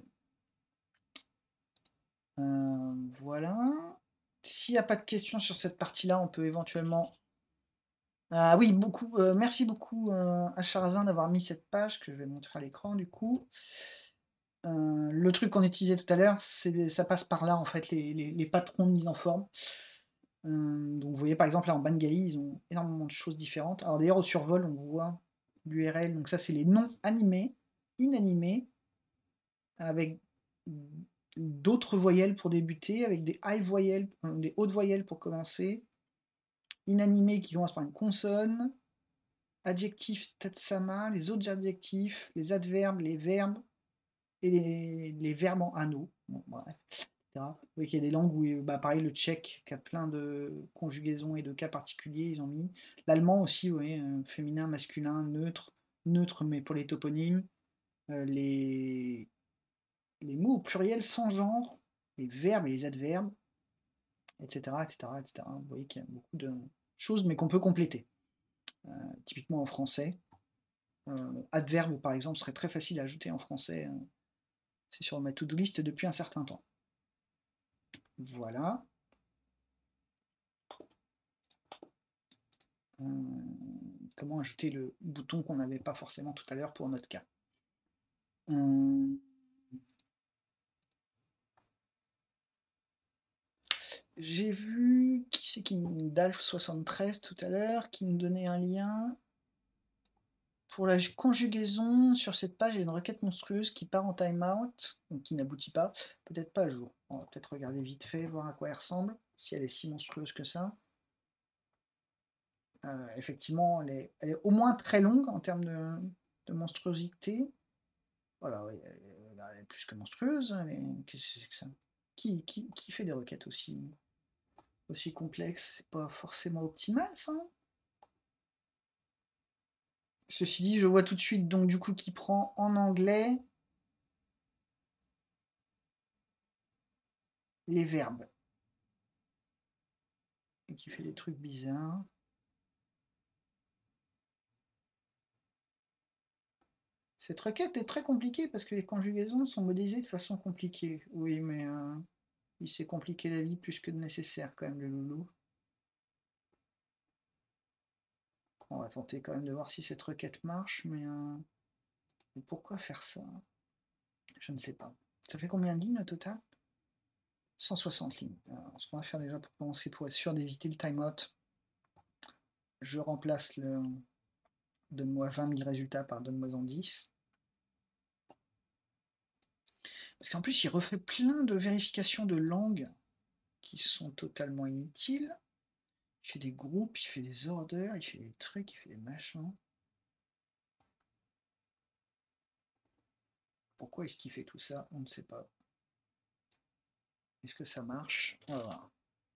Voilà. S'il n'y a pas de questions sur cette partie-là, on peut éventuellement... Ah oui, beaucoup, merci beaucoup à Charzin d'avoir mis cette page que je vais montrer à l'écran du coup. Le truc qu'on utilisait tout à l'heure, ça passe par là en fait, les patrons de mise en forme. Donc vous voyez par exemple là en Bengali, ils ont énormément de choses différentes. Alors d'ailleurs au survol, on voit l'URL, donc ça c'est les noms animés, inanimés, avec d'autres voyelles pour débuter, avec des high voyelles, des hautes voyelles pour commencer, inanimés qui commencent par une consonne, adjectifs tatsama, les autres adjectifs, les adverbes, les verbes et les verbes en anneaux. Bon, bref, etc. Vous voyez qu'il y a des langues où, bah, pareil, le tchèque qui a plein de conjugaisons et de cas particuliers, ils ont mis. L'allemand aussi, vous voyez, féminin, masculin, neutre, neutre mais pour les toponymes. Les mots au pluriel sans genre, les verbes et les adverbes, etc., etc., etc. Vous voyez qu'il y a beaucoup de choses, mais qu'on peut compléter. Typiquement en français, adverbe, par exemple, serait très facile à ajouter en français. C'est sur ma to-do list depuis un certain temps. Voilà. Comment ajouter le bouton qu'on n'avait pas forcément tout à l'heure pour notre cas. J'ai vu qui c'est qui Dalf73 tout à l'heure qui me donnait un lien. Pour la conjugaison, sur cette page, il y a une requête monstrueuse qui part en timeout, donc qui n'aboutit pas, peut-être pas à jour. On va peut-être regarder vite fait, voir à quoi elle ressemble, si elle est si monstrueuse que ça. Effectivement, elle est au moins très longue en termes de monstruosité. Voilà, oui, elle est plus que monstrueuse, mais qu'est-ce que c'est que ça qui fait des requêtes aussi complexes? C'est pas forcément optimal, ça. Ceci dit, je vois tout de suite, donc du coup, qui prend en anglais les verbes. Et qui fait des trucs bizarres. Cette requête est très compliquée parce que les conjugaisons sont modélisées de façon compliquée. Oui, mais il s'est compliqué la vie plus que de nécessaire quand même, le loulou. On va tenter quand même de voir si cette requête marche, mais pourquoi faire ça? Je ne sais pas. Ça fait combien de lignes au total? 160 lignes. Alors, ce qu'on va faire déjà pour commencer, pour être sûr d'éviter le timeout, je remplace le donne-moi 20 000 résultats par donne-moi-en 10. Parce qu'en plus, il refait plein de vérifications de langue qui sont totalement inutiles. Il fait des groupes, il fait des orders, il fait des trucs, il fait des machins. Pourquoi est-ce qu'il fait tout ça? On ne sait pas. Est-ce que ça marche? On va voir.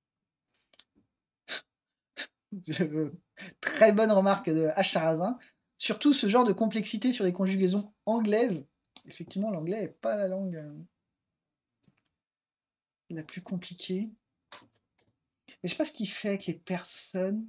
Très bonne remarque de H. Sarrazin. Surtout ce genre de complexité sur les conjugaisons anglaises. Effectivement, l'anglais n'est pas la langue la plus compliquée. Mais je sais pas ce qu'il fait avec les personnes.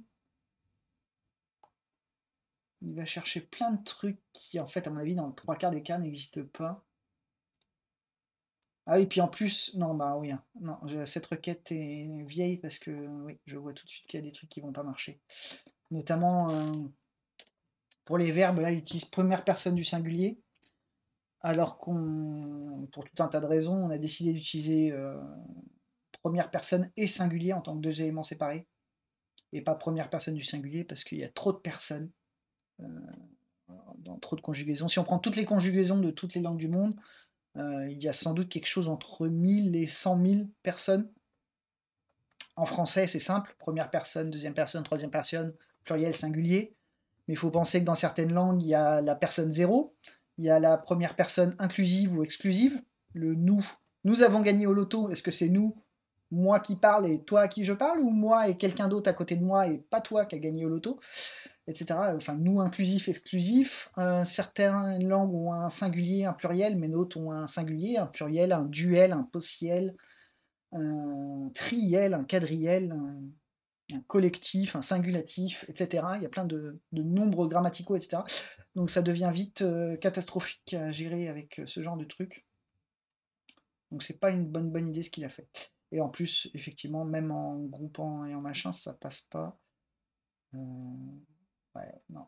Il va chercher plein de trucs qui, en fait, à mon avis, dans le 3 quarts des cas, n'existent pas. Ah oui, puis en plus, non, bah oui, hein. Non, cette requête est vieille parce que oui, je vois tout de suite qu'il y a des trucs qui vont pas marcher. Notamment pour les verbes, là, ils utilisent première personne du singulier, alors qu'on, pour tout un tas de raisons, on a décidé d'utiliser première personne et singulier en tant que deux éléments séparés, et pas première personne du singulier parce qu'il y a trop de personnes euh, dans trop de conjugaisons. Si on prend toutes les conjugaisons de toutes les langues du monde, il y a sans doute quelque chose entre 1000 et 100 000 personnes. En français, c'est simple, première personne, deuxième personne, troisième personne, pluriel, singulier. Mais il faut penser que dans certaines langues, il y a la personne zéro, il y a la première personne inclusive ou exclusive, le nous. Nous avons gagné au loto, est-ce que c'est nous, moi qui parle et toi à qui je parle, ou moi et quelqu'un d'autre à côté de moi et pas toi qui a gagné au loto, etc. Enfin, nous inclusif, exclusif. Certaines langues ont un singulier, un pluriel, mais d'autres ont un singulier, un pluriel, un duel, un possiel, un triel, un quadriel, un collectif, un singulatif, etc. Il y a plein de nombres grammaticaux, etc. Donc ça devient vite catastrophique à gérer avec ce genre de truc. Donc c'est pas une bonne idée ce qu'il a fait. Et en plus, effectivement, même en groupant et en machin, ça passe pas. Euh, ouais, non.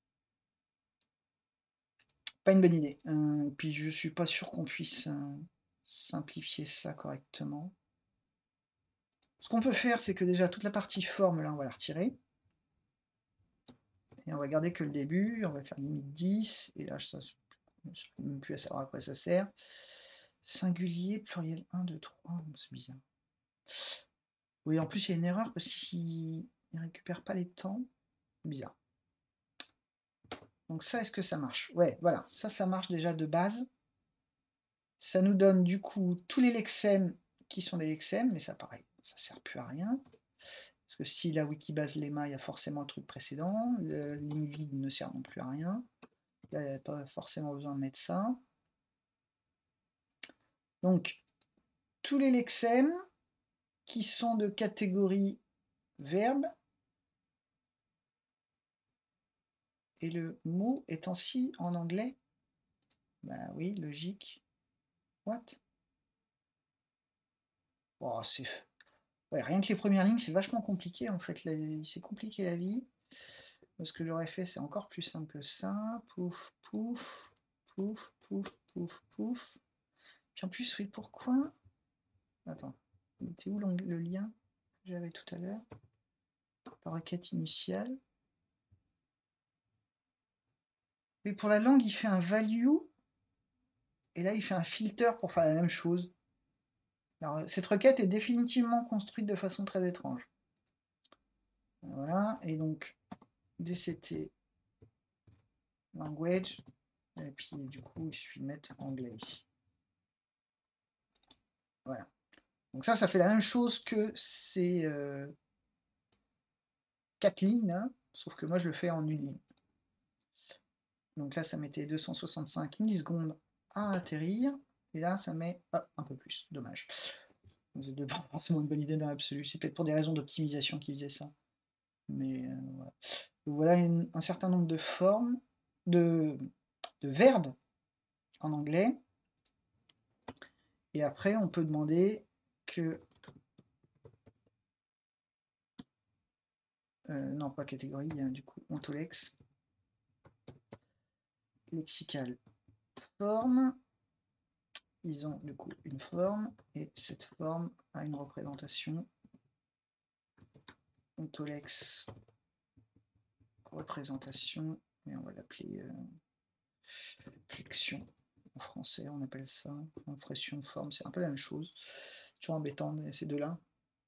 Pas une bonne idée. Puis je suis pas sûr qu'on puisse simplifier ça correctement. Ce qu'on peut faire, c'est que déjà toute la partie forme, là, on va la retirer. Et on va garder que le début, on va faire limite 10, et là, ça, je ne sais même plus à savoir à quoi ça sert. Singulier, pluriel 1, 2, 3, c'est bizarre. Oui, en plus, il y a une erreur, parce qu'il ne récupère pas les temps. Bizarre. Donc ça, est-ce que ça marche? Ouais, voilà, ça marche déjà de base. Ça nous donne du coup tous les lexèmes qui sont des lexèmes, mais ça pareil, ça sert plus à rien. Parce que si la Wikibase Lemma, il y a forcément le truc précédent. Le ligne vide ne sert non plus à rien. Il n'y a pas forcément besoin de mettre ça. Donc, tous les lexèmes qui sont de catégorie verbe, et le mot est ainsi en anglais. Bah oui, logique. What? Oh, ouais, rien que les premières lignes, c'est vachement compliqué en fait. C'est compliqué la vie. Ce que j'aurais fait, c'est encore plus simple que ça. Pouf, pouf, pouf, pouf, pouf, pouf. Puis en plus, oui, pourquoi? Attends, il était où le lien que j'avais tout à l'heure? La requête initiale. Et pour la langue, il fait un value. Et là, il fait un filter pour faire la même chose. Alors, cette requête est définitivement construite de façon très étrange. Voilà, et donc dct language, et puis du coup, il suffit de mettre anglais ici. Voilà. Donc ça fait la même chose que ces 4 lignes, hein, sauf que moi je le fais en une ligne. Donc là, ça mettait 265 millisecondes à atterrir, et là, ça met un peu plus. Dommage. C'est pas forcément une bonne idée dans l'absolu. C'est peut-être pour des raisons d'optimisation qu'ils faisaient ça. Mais voilà. Donc voilà un certain nombre de formes, de verbes en anglais. Et après, on peut demander que... non, pas catégorie, hein, du coup, ontolex. Lexical forme. Ils ont du coup une forme, et cette forme a une représentation. Ontolex représentation, et on va l'appeler flexion. En français, on appelle ça impression forme, c'est un peu la même chose. Toujours embêtant ces deux-là.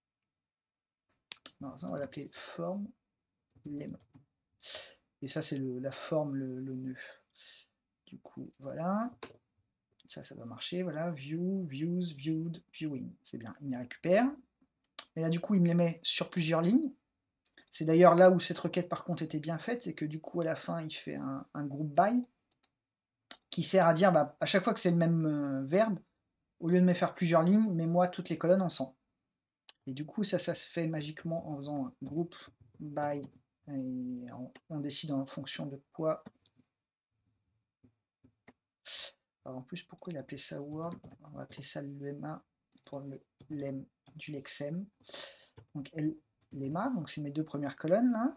Non, ça on va l'appeler forme lemma. Et ça c'est la forme, le nœud. Du coup, voilà. Ça va marcher. Voilà, view, views, viewed, viewing. C'est bien, il me les récupère. Et là, du coup, il me les met sur plusieurs lignes. C'est d'ailleurs là où cette requête, par contre, était bien faite, c'est que du coup, à la fin, il fait un group by qui sert à dire, bah, à chaque fois que c'est le même verbe, au lieu de me faire plusieurs lignes, mets-moi toutes les colonnes ensemble. Et du coup, ça se fait magiquement en faisant un group by, et on décide en fonction de quoi Alors en plus, pourquoi il a appelé ça Word? On va appeler ça lemma pour le lemme du lexem. Donc lemma, donc c'est mes deux premières colonnes là.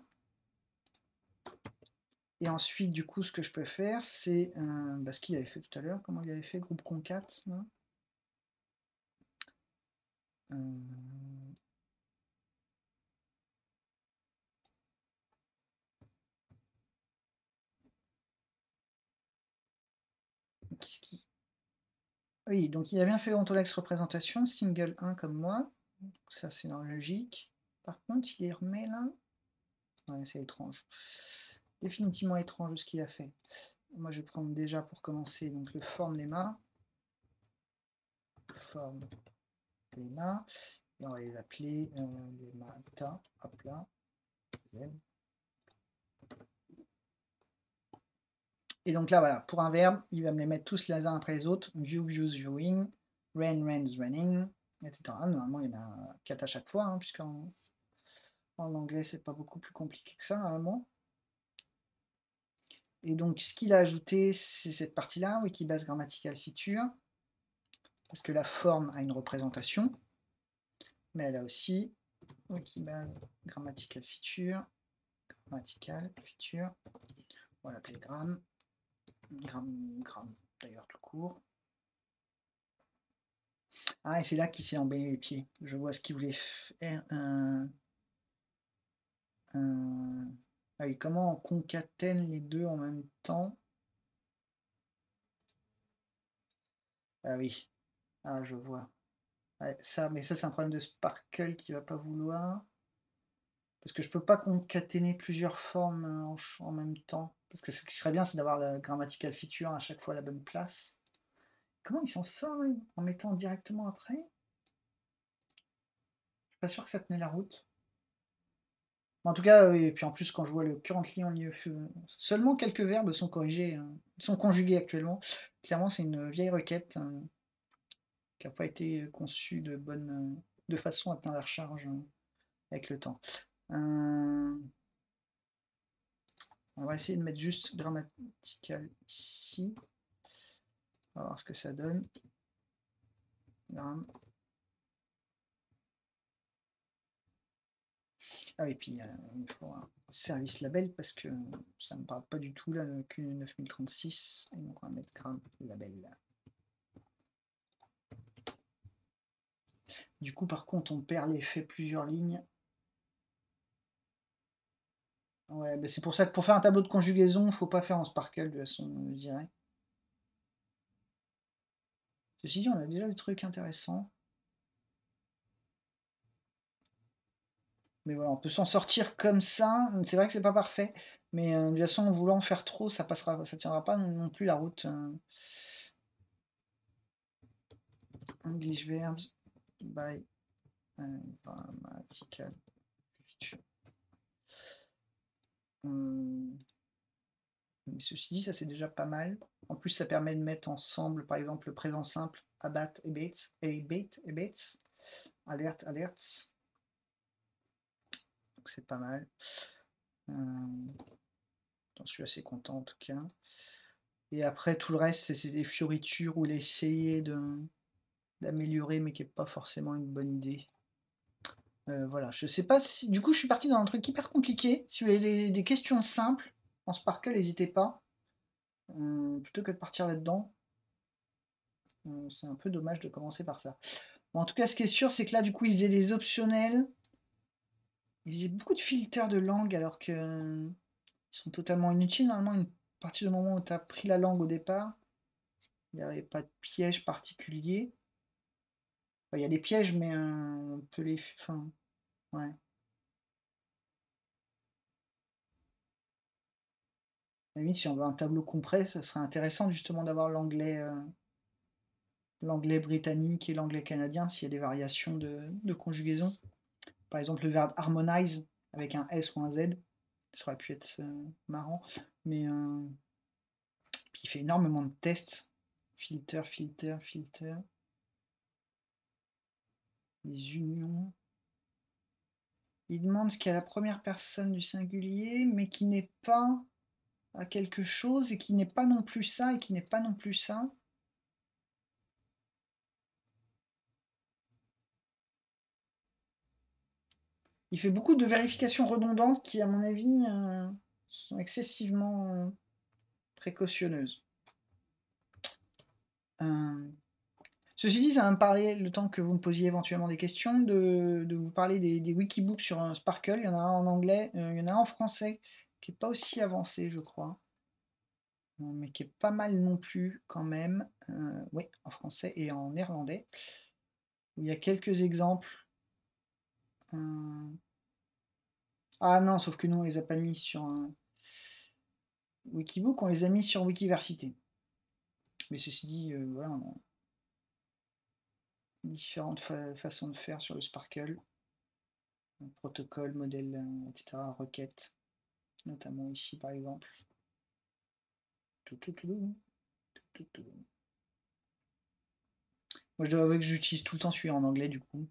Et ensuite, du coup, ce que je peux faire, c'est ce qu'il avait fait tout à l'heure. Comment il avait fait? Groupe concat. Qu'est-ce qui... Oui, donc il a bien fait Ontolax représentation, single 1 comme moi. Ça, c'est dans la logique. Par contre, il les remet là. Ouais, c'est étrange. Définitivement étrange ce qu'il a fait. Moi, je vais prendre déjà pour commencer donc le form lemma. Form lemma. Et on va les appeler lemma ta. Hop là. Z. Et donc là, voilà, pour un verbe, il va me les mettre tous les uns après les autres. View, views, viewing. Rain, rains, raining, etc. Normalement, il y en a 4 à chaque fois, hein, puisqu'en anglais, c'est pas beaucoup plus compliqué que ça, normalement. Et donc, ce qu'il a ajouté, c'est cette partie-là, Wikibase Grammatical Feature, parce que la forme a une représentation, mais elle a aussi Wikibase Grammatical Feature, on va l'appeler Gram, d'ailleurs tout court. Ah, et c'est là qu'il s'est embêté les pieds. Je vois ce qu'il voulait faire. Ah oui, comment on concatène les deux en même temps? Ah oui, ah je vois. Ouais, ça, mais ça c'est un problème de Sparkle qui va pas vouloir. Parce que je peux pas concaténer plusieurs formes en même temps. Parce que ce qui serait bien, c'est d'avoir la grammatical feature à chaque fois à la bonne place. Comment il s'en sort en mettant directement après? Je suis pas sûr que ça tenait la route. En tout cas, oui, et puis en plus, quand je vois le currently on lieu, seulement quelques verbes sont corrigés, sont conjugués actuellement. Clairement, c'est une vieille requête qui n'a pas été conçue de façon à tenir la charge avec le temps. On va essayer de mettre juste grammatical ici. On va voir ce que ça donne. Ah, et puis il faut un service label parce que ça ne me parle pas du tout là, le Q9036. Et donc on va mettre gram label. Du coup, par contre, on perd l'effet plusieurs lignes. Ouais, bah c'est pour ça que pour faire un tableau de conjugaison, il ne faut pas faire en Sparkle de façon, je dirais. Ceci dit, on a déjà des trucs intéressants. Mais voilà, on peut s'en sortir comme ça. C'est vrai que c'est pas parfait, mais de toute façon, en voulant faire trop, ça passera, ça tiendra pas non plus la route. English verbs by grammatical feature. Mais ceci dit, ça c'est déjà pas mal. En plus, ça permet de mettre ensemble, par exemple, le présent simple, abat, ebate, alert, alerts. Donc c'est pas mal. J'en suis assez content en tout cas. Et après, tout le reste, c'est des fioritures où il a essayé d'améliorer, mais qui n'est pas forcément une bonne idée. Voilà, je sais pas si. Du coup, je suis parti dans un truc hyper compliqué. Si vous avez des questions simples en Sparkle, n'hésitez pas. Plutôt que de partir là-dedans. C'est un peu dommage de commencer par ça. Bon, en tout cas, ce qui est sûr, c'est que là, du coup, ils faisaient des optionnels. Ils faisaient beaucoup de filters de langue alors que ils sont totalement inutiles. Normalement, à partir du moment où tu as pris la langue au départ, il n'y avait pas de piège particulier. Enfin, il y a des pièges, mais on peut les. Enfin, ouais. À la limite, si on veut un tableau complet, ça serait intéressant justement d'avoir l'anglais britannique et l'anglais canadien s'il y a des variations de conjugaison. Par exemple, le verbe harmonize avec un S ou un Z, ça aurait pu être marrant. Mais puis il fait énormément de tests. Filter, filter, filter. Les unions. Il demande ce qu'il y a la première personne du singulier, mais qui n'est pas à quelque chose et qui n'est pas non plus ça et qui n'est pas non plus ça. Il fait beaucoup de vérifications redondantes qui, à mon avis, sont excessivement précautionneuses. Ceci dit, ça va me parler, le temps que vous me posiez éventuellement des questions, de vous parler des wikibooks sur Sparkle. Il y en a un en anglais, il y en a un en français, qui n'est pas aussi avancé, je crois, mais qui est pas mal non plus quand même. Oui, en français et en néerlandais. Il y a quelques exemples. Ah non, sauf que nous, on les a pas mis sur un Wikibook, on les a mis sur Wikiversité. Mais ceci dit, voilà, on a différentes façons de faire sur le Sparkle. Protocole, modèle, etc. Requête, notamment ici par exemple. Moi je dois avouer que j'utilise tout le temps celui-là en anglais du coup.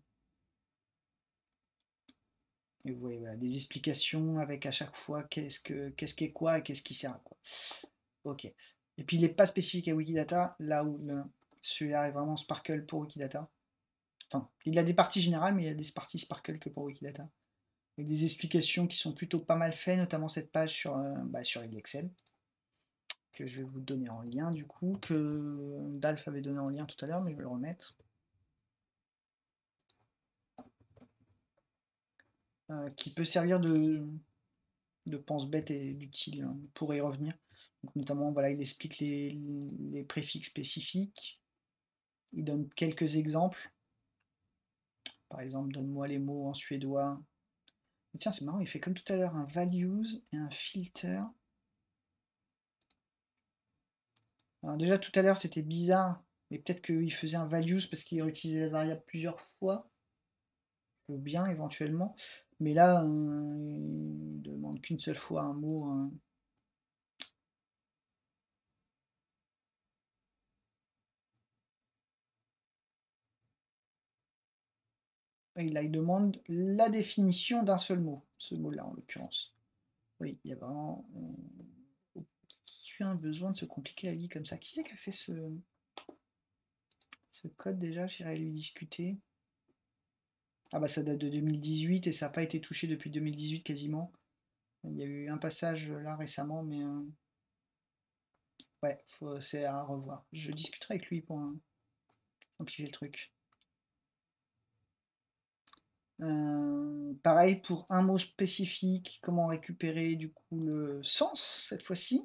Et vous voyez, voilà, des explications avec à chaque fois qu'est-ce qui est quoi et qu'est-ce qui sert à quoi. Ok. Et puis il n'est pas spécifique à Wikidata, là où celui-là est vraiment Sparkle pour Wikidata. Enfin, il a des parties générales, mais il y a des parties Sparkle que pour Wikidata. Avec des explications qui sont plutôt pas mal faites, notamment cette page sur Excel, que je vais vous donner en lien du coup, que Dalf avait donné en lien tout à l'heure, mais je vais le remettre. Qui peut servir de pense-bête et d'utile pour y revenir. Donc, notamment, voilà, il explique les préfixes spécifiques. Il donne quelques exemples. Par exemple, donne-moi les mots en suédois. Et tiens, c'est marrant, il fait comme tout à l'heure un values et un filter. Alors déjà, tout à l'heure, c'était bizarre, mais peut-être qu'il faisait un values parce qu'il utilisait la variable plusieurs fois. Je veux bien, éventuellement. Mais là, il demande qu'une seule fois un mot. Et là, il demande la définition d'un seul mot, ce mot-là en l'occurrence. Oui, il y a vraiment qui a un besoin de se compliquer la vie comme ça. Qui c'est qui a fait ce code déjà? J'irai lui discuter. Ah bah ça date de 2018 et ça n'a pas été touché depuis 2018 quasiment. Il y a eu un passage là récemment, mais ouais, c'est à revoir. Je discuterai avec lui pour simplifier le truc. Pareil pour un mot spécifique, comment récupérer du coup le sens cette fois-ci.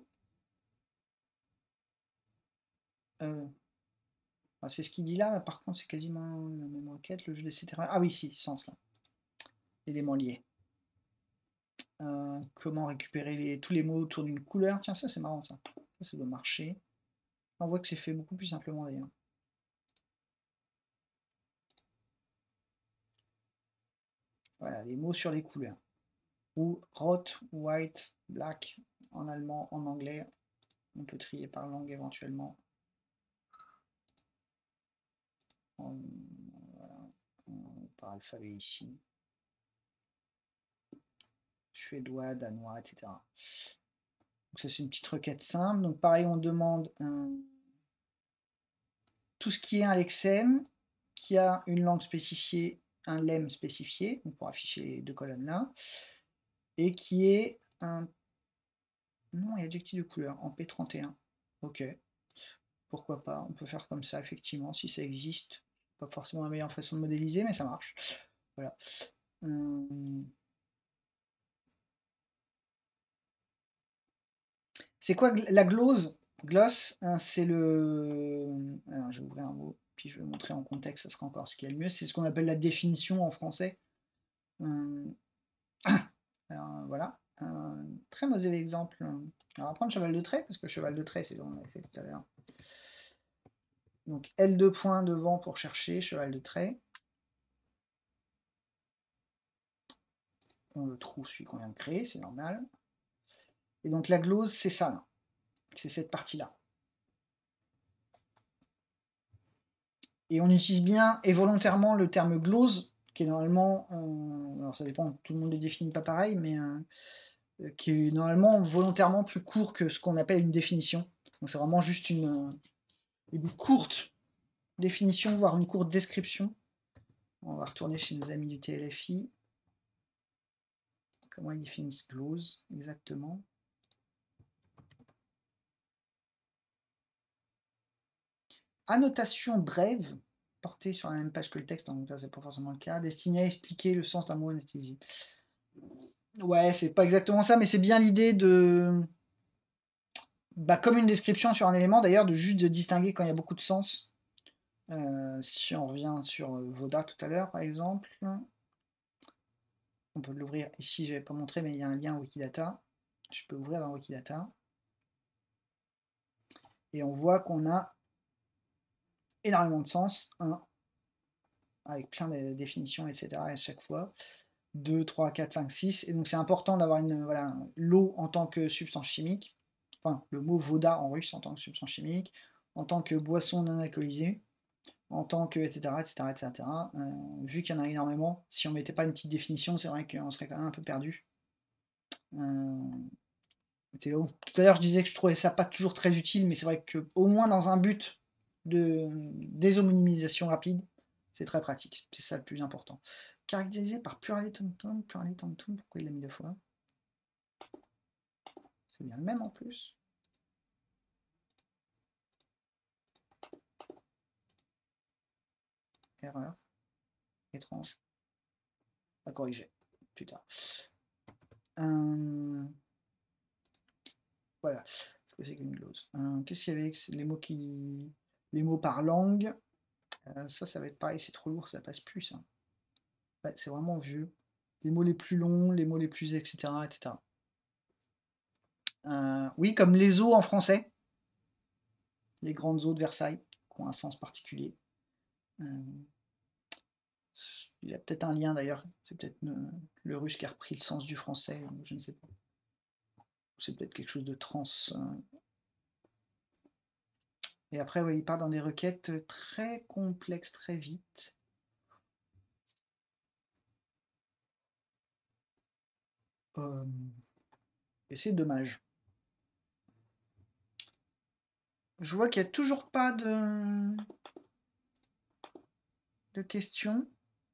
C'est ce qu'il dit là, par contre c'est quasiment la même requête, le jeu etc. Ah oui, si, sens là. Éléments liés. Comment récupérer tous les mots autour d'une couleur. Tiens, ça c'est marrant ça. Ça doit marcher. On voit que c'est fait beaucoup plus simplement d'ailleurs. Voilà, les mots sur les couleurs. Ou rot, white, black en allemand, en anglais. On peut trier par langue éventuellement. Voilà, par alphabet ici. Suédois, danois, etc. Donc ça c'est une petite requête simple. Donc pareil, on demande tout ce qui est un lexème, qui a une langue spécifiée, un lemme spécifié, donc pour afficher les deux colonnes là, et qui est un nom et adjectif de couleur en P31. Ok, pourquoi pas, on peut faire comme ça effectivement si ça existe. Pas forcément la meilleure façon de modéliser, mais ça marche. Voilà. C'est quoi la glose? Gloss, hein, c'est le. Alors, je vais ouvrir un mot, puis je vais montrer en contexte, ça sera encore ce qui est le mieux. C'est ce qu'on appelle la définition en français. Alors, voilà. Un très mauvais exemple. Alors, on va prendre cheval de trait, parce que cheval de trait, c'est ce qu'on avait fait tout à l'heure. Donc, L2 points devant pour chercher cheval de trait. On le trouve, celui qu'on vient de créer, c'est normal. Et donc, la glose, c'est ça, là. C'est cette partie-là. Et on utilise bien et volontairement le terme glose, qui est normalement, alors ça dépend, tout le monde ne le définit pas pareil, mais qui est normalement volontairement plus court que ce qu'on appelle une définition. Donc c'est vraiment juste une courte définition, voire une courte description. On va retourner chez nos amis du TLFI. Comment ils définissent glose exactement? Annotation brève, portée sur la même page que le texte, donc ça c'est pas forcément le cas, destinée à expliquer le sens d'un mot inintelligible. Ouais, c'est pas exactement ça, mais c'est bien l'idée de... Bah, comme une description sur un élément, d'ailleurs, de juste de distinguer quand il y a beaucoup de sens. Si on revient sur Voda tout à l'heure, par exemple, on peut l'ouvrir ici, je n'avais pas montré, mais il y a un lien Wikidata. Je peux ouvrir dans Wikidata. Et on voit qu'on a énormément de sens, avec plein de définitions, etc. à chaque fois. 2, 3, 4, 5, 6. Et donc c'est important d'avoir voilà, l'eau en tant que substance chimique, enfin le mot Voda en russe en tant que substance chimique, en tant que boisson non alcoolisée, en tant que etc. etc., etc. Vu qu'il y en a énormément, si on mettait pas une petite définition, c'est vrai qu'on serait quand même un peu perdu. Tout à l'heure je disais que je trouvais ça pas toujours très utile, mais c'est vrai qu'au moins dans un but de déshomonymisation rapide, c'est très pratique. C'est ça le plus important. Caractérisé par pluralitantum, pourquoi il l'a mis deux fois? C'est bien le même en plus. Erreur. Étrange. À corriger plus tard. Voilà. Qu'est-ce que c'est qu'une glose? Qu'est-ce qu'il y avait? Les mots par langue. Ça va être pareil, c'est trop lourd, ça passe plus. Ça. Ouais, c'est vraiment vieux. Les mots les plus longs, les mots les plus, etc. etc. Oui, comme les eaux en français. Les grandes eaux de Versailles, qui ont un sens particulier. Il y a peut-être un lien d'ailleurs. C'est peut-être le russe qui a repris le sens du français, je ne sais pas. C'est peut-être quelque chose de trans. Et après, ouais, il part dans des requêtes très complexes, très vite. Et c'est dommage. Je vois qu'il n'y a toujours pas de questions.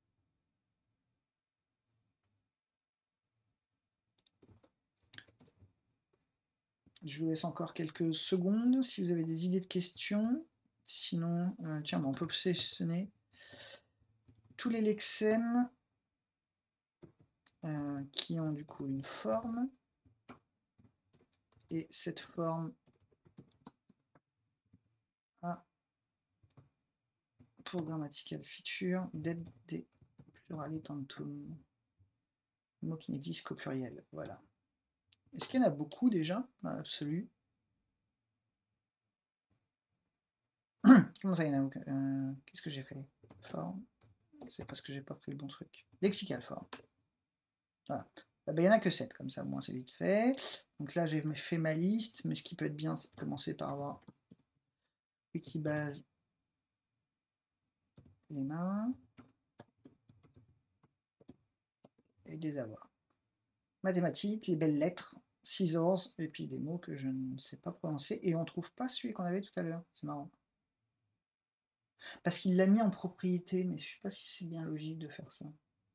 Je vous laisse encore quelques secondes si vous avez des idées de questions. Sinon, tiens, on peut sélectionner tous les lexèmes qui ont du coup une forme. Et cette forme a pour grammatical feature d'être des pluralitantum. Mot qui n'existe qu'au pluriel. Voilà. Est-ce qu'il y en a beaucoup déjà dans l'absolu? Comment ça, il y en a beaucoup? Qu'est-ce que j'ai fait? Forme. C'est parce que j'ai pas pris le bon truc. Lexical forme. Voilà. Il n'y en a que 7, comme ça, au moins c'est vite fait. Donc là, j'ai fait ma liste, mais ce qui peut être bien, c'est de commencer par avoir Wikibase les mains et les avoir. Mathématiques, les belles lettres, scissors, et puis des mots que je ne sais pas prononcer, et on trouve pas celui qu'on avait tout à l'heure. C'est marrant. Parce qu'il l'a mis en propriété, mais je sais pas si c'est bien logique de faire ça.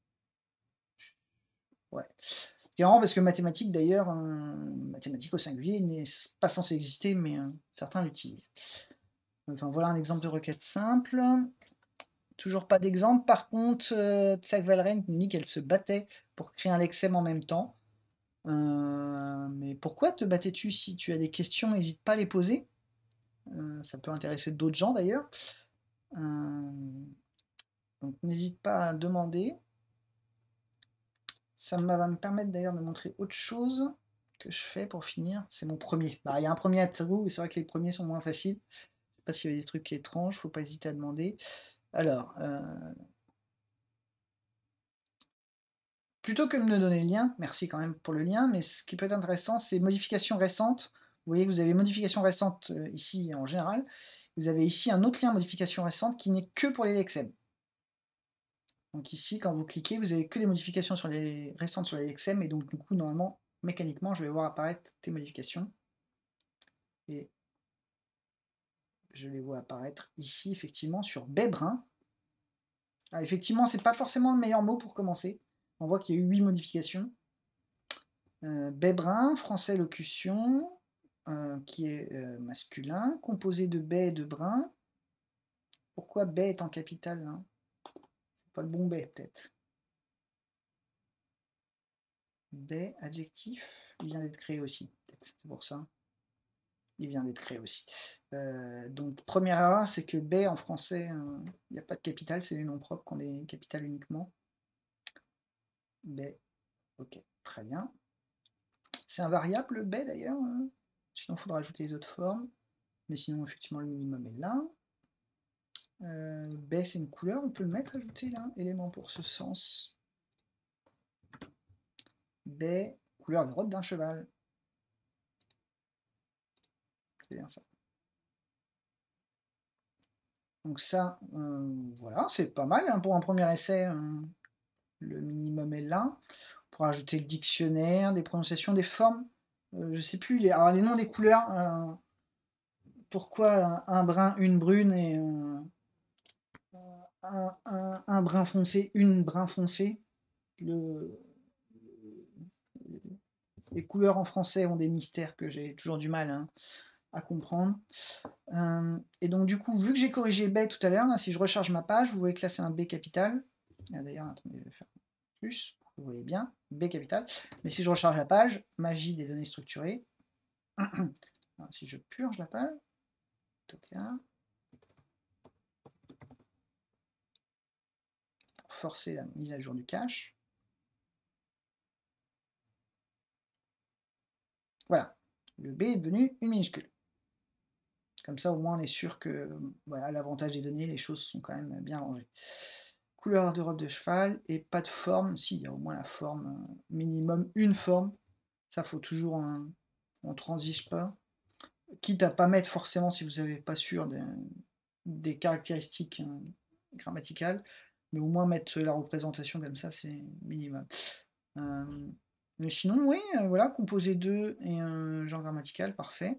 Ouais. C'est marrant parce que mathématiques, d'ailleurs, mathématiques au singulier n'est pas censé exister, mais certains l'utilisent. Enfin, voilà un exemple de requête simple. Toujours pas d'exemple. Par contre, Tsak Valren nous dit qu'elle se battait pour créer un lexème en même temps. Mais pourquoi te battais-tu? Si tu as des questions, n'hésite pas à les poser. Ça peut intéresser d'autres gens d'ailleurs. Donc n'hésite pas à demander. Ça va me permettre d'ailleurs de montrer autre chose que je fais pour finir. C'est mon premier. Bah, il y a un premier attribut, et c'est vrai que les premiers sont moins faciles. Je sais pas s'il y a des trucs étranges, faut pas hésiter à demander. Alors, plutôt que de me donner le lien, merci quand même pour le lien, mais ce qui peut être intéressant, c'est modifications récentes. Vous voyez que vous avez modifications récentes ici en général. Vous avez ici un autre lien modification récente qui n'est que pour les lexèmes. Donc ici, quand vous cliquez, vous avez que les modifications récentes sur les lexèmes, et donc du coup, normalement, mécaniquement, je vais voir apparaître tes modifications. Et je les vois apparaître ici, effectivement, sur Bébrin. Ah, effectivement, c'est pas forcément le meilleur mot pour commencer. On voit qu'il y a eu 8 modifications. B brun, français locution, qui est masculin, composé de B et de brun. Pourquoi B est en capital là? C'est pas le bon B peut-être. B, adjectif, il vient d'être créé aussi, peut-être, c'est pour ça. Il vient d'être créé aussi. Donc, première erreur, c'est que B en français, il n'y a pas de capital, c'est les noms propres qui ont des capitales uniquement. B, ok, très bien. C'est un variable B d'ailleurs, sinon il faudra ajouter les autres formes. Mais sinon, effectivement, le minimum est là. B, c'est une couleur, on peut le mettre, ajouter là, élément pour ce sens. B, couleur de robe d'un cheval. C'est bien ça. Donc ça, voilà, c'est pas mal hein, pour un premier essai. Le minimum est là. On pourra ajouter le dictionnaire, des prononciations, des formes. Je sais plus. Alors les noms des couleurs. Pourquoi un brun, une brune et un brun foncé, une brun foncé. Les couleurs en français ont des mystères que j'ai toujours du mal hein, à comprendre. Et donc du coup, vu que j'ai corrigé B tout à l'heure, si je recharge ma page, vous voyez que là c'est un B capital. D'ailleurs, attendez, je vais faire plus, vous voyez bien, B capital. Mais si je recharge la page, magie des données structurées. Alors, si je purge la page, pour forcer la mise à jour du cache. Voilà, le B est devenu une minuscule. Comme ça, au moins, on est sûr que, voilà, l'avantage des données, les choses sont quand même bien rangées. Couleur de robe de cheval et pas de forme. Si, il y a au moins la forme, minimum une forme. Ça, faut toujours, on transige pas. Quitte à pas mettre forcément, si vous n'avez pas sûr des caractéristiques grammaticales, mais au moins mettre la représentation comme ça, c'est minimum. Mais sinon, oui, voilà, composé 2 et un genre grammatical, parfait.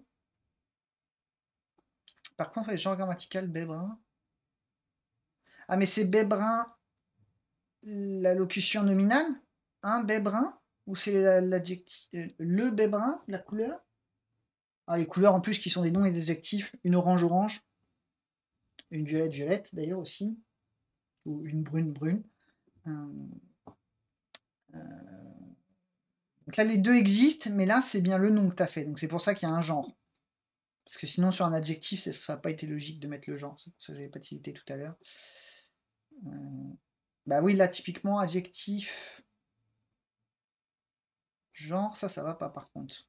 Par contre, les genres grammatical, B brun. Ah, mais c'est B brun la locution nominale? Un B brun? Ou c'est l'adjectif, le B brun, la couleur? Ah, les couleurs en plus qui sont des noms et des adjectifs, une orange orange, une violette violette d'ailleurs aussi, ou une brune brune. Donc là, les deux existent, mais là, c'est bien le nom que tu as fait. Donc c'est pour ça qu'il y a un genre. Parce que sinon, sur un adjectif, ça n'a pas été logique de mettre le genre. C'est pour ça que je n'avais pas cité tout à l'heure. Bah oui, là, typiquement, adjectif, genre, ça va pas par contre.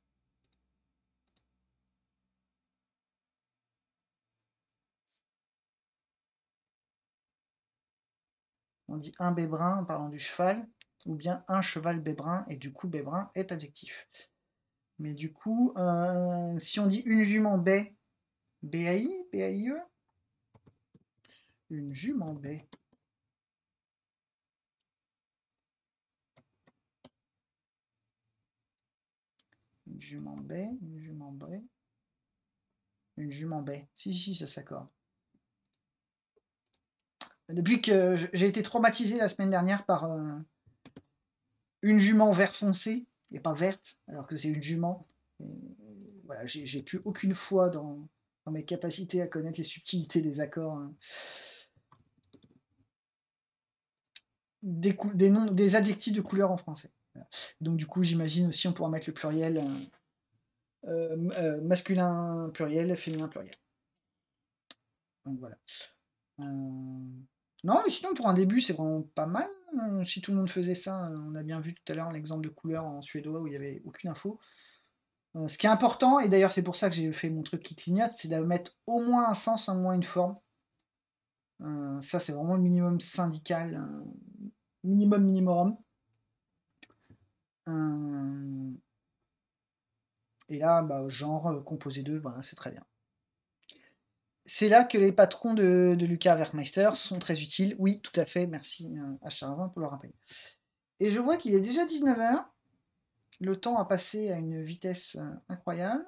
On dit un bébrun en parlant du cheval, ou bien un cheval bébrun, et du coup, bébrun est adjectif. Mais du coup, si on dit une jument baie, B-A-I, B-A-I-E, une jument baie. Une jument baie, une jument baie, une jument baie. Si, ça s'accorde. Depuis que j'ai été traumatisé la semaine dernière par une jument vert foncé, et pas verte, alors que c'est une jument. Voilà, j'ai plus aucune foi dans mes capacités à connaître les subtilités des accords. Hein. Des noms, des adjectifs de couleur en français. Voilà. Donc du coup, j'imagine aussi on pourra mettre le pluriel masculin pluriel, féminin pluriel. Donc voilà. Non, mais sinon pour un début, c'est vraiment pas mal. Si tout le monde faisait ça, on a bien vu tout à l'heure l'exemple de couleur en suédois où il n'y avait aucune info. Ce qui est important, et d'ailleurs c'est pour ça que j'ai fait mon truc qui clignote, c'est de mettre au moins un sens, au moins une forme. Ça c'est vraiment le minimum syndical, minimum minimum. Et là, bah, genre composé 2, voilà, c'est très bien. C'est là que les patrons de Lucas Werkmeister sont très utiles. Oui, tout à fait, merci à Charzin pour le rappel. Et je vois qu'il est déjà 19h. Le temps a passé à une vitesse incroyable.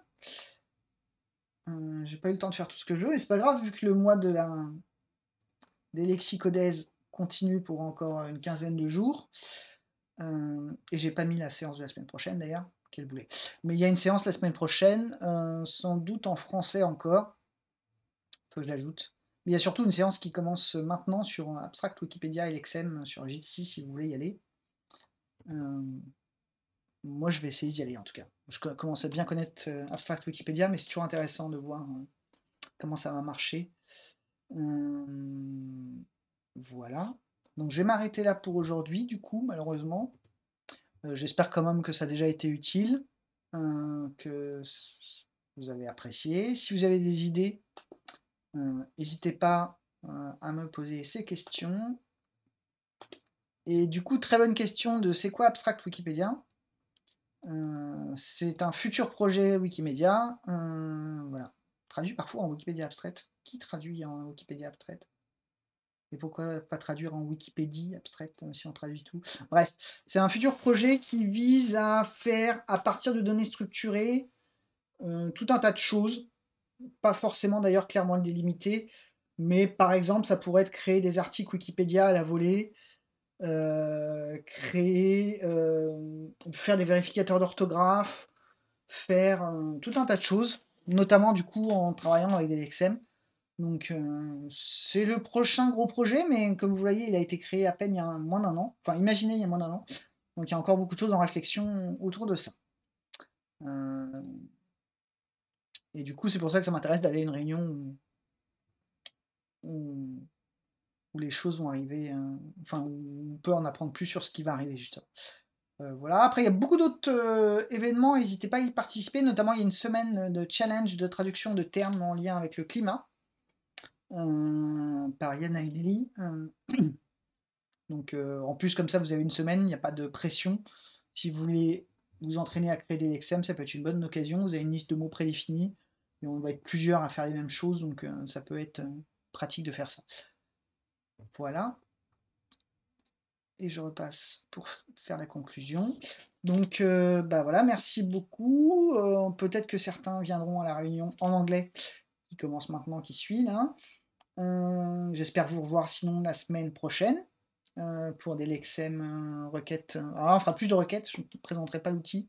J'ai pas eu le temps de faire tout ce que je veux, et c'est pas grave vu que le mois des lexicodèses continue pour encore une quinzaine de jours. Et j'ai pas mis la séance de la semaine prochaine d'ailleurs, quel boulet. Mais il y a une séance la semaine prochaine, sans doute en français encore. Faut que je l'ajoute. Mais il y a surtout une séance qui commence maintenant sur Abstract Wikipédia et l'Exem sur Jitsi si vous voulez y aller. Moi, je vais essayer d'y aller en tout cas. Je commence à bien connaître Abstract Wikipédia, mais c'est toujours intéressant de voir comment ça va marcher. Voilà. Donc je vais m'arrêter là pour aujourd'hui, du coup, malheureusement. J'espère quand même que ça a déjà été utile, que vous avez apprécié. Si vous avez des idées, n'hésitez pas à me poser ces questions. Et du coup, très bonne question de c'est quoi Abstract Wikipédia? C'est un futur projet Wikimedia, voilà. Traduit parfois en Wikipédia Abstract. Qui traduit en Wikipédia Abstract? Et pourquoi pas traduire en Wikipédie Abstract si on traduit tout? Bref, c'est un futur projet qui vise à faire, à partir de données structurées, tout un tas de choses, pas forcément d'ailleurs clairement délimitées, mais par exemple, ça pourrait être créer des articles Wikipédia à la volée, faire des vérificateurs d'orthographe, faire tout un tas de choses, notamment du coup en travaillant avec des Lexem. Donc c'est le prochain gros projet, mais comme vous voyez, il a été créé à peine il y a moins d'un an, enfin imaginé il y a moins d'un an. Donc il y a encore beaucoup de choses en réflexion autour de ça. Et du coup, c'est pour ça que ça m'intéresse d'aller à une réunion où les choses vont arriver, enfin où on peut en apprendre plus sur ce qui va arriver justement. Voilà. Après, il y a beaucoup d'autres événements, n'hésitez pas à y participer, notamment il y a une semaine de challenge de traduction de termes en lien avec le climat. Par Yann Ailey. Donc en plus comme ça vous avez une semaine, il n'y a pas de pression. Si vous voulez vous entraîner à créer des lexèmes, ça peut être une bonne occasion. Vous avez une liste de mots prédéfinis et on va être plusieurs à faire les mêmes choses, donc ça peut être pratique de faire ça. Voilà. Et je repasse pour faire la conclusion. Donc bah voilà, merci beaucoup. Peut-être que certains viendront à la réunion en anglais qui commence maintenant, qui suit là. J'espère vous revoir sinon la semaine prochaine pour des Lexem requêtes. Alors, on fera plus de requêtes, je ne présenterai pas l'outil.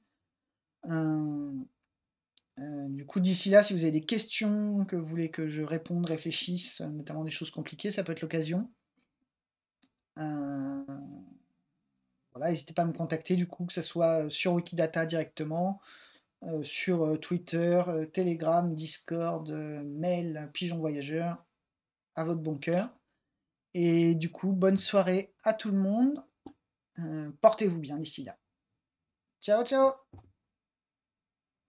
Du coup, d'ici là, si vous avez des questions que vous voulez que je réponde, réfléchisse, notamment des choses compliquées, ça peut être l'occasion. Voilà, n'hésitez pas à me contacter du coup, que ce soit sur Wikidata directement, sur Twitter, Telegram, Discord, mail, Pigeon Voyageur, à votre bon cœur. Et du coup, bonne soirée à tout le monde. Portez-vous bien d'ici là. Ciao, ciao!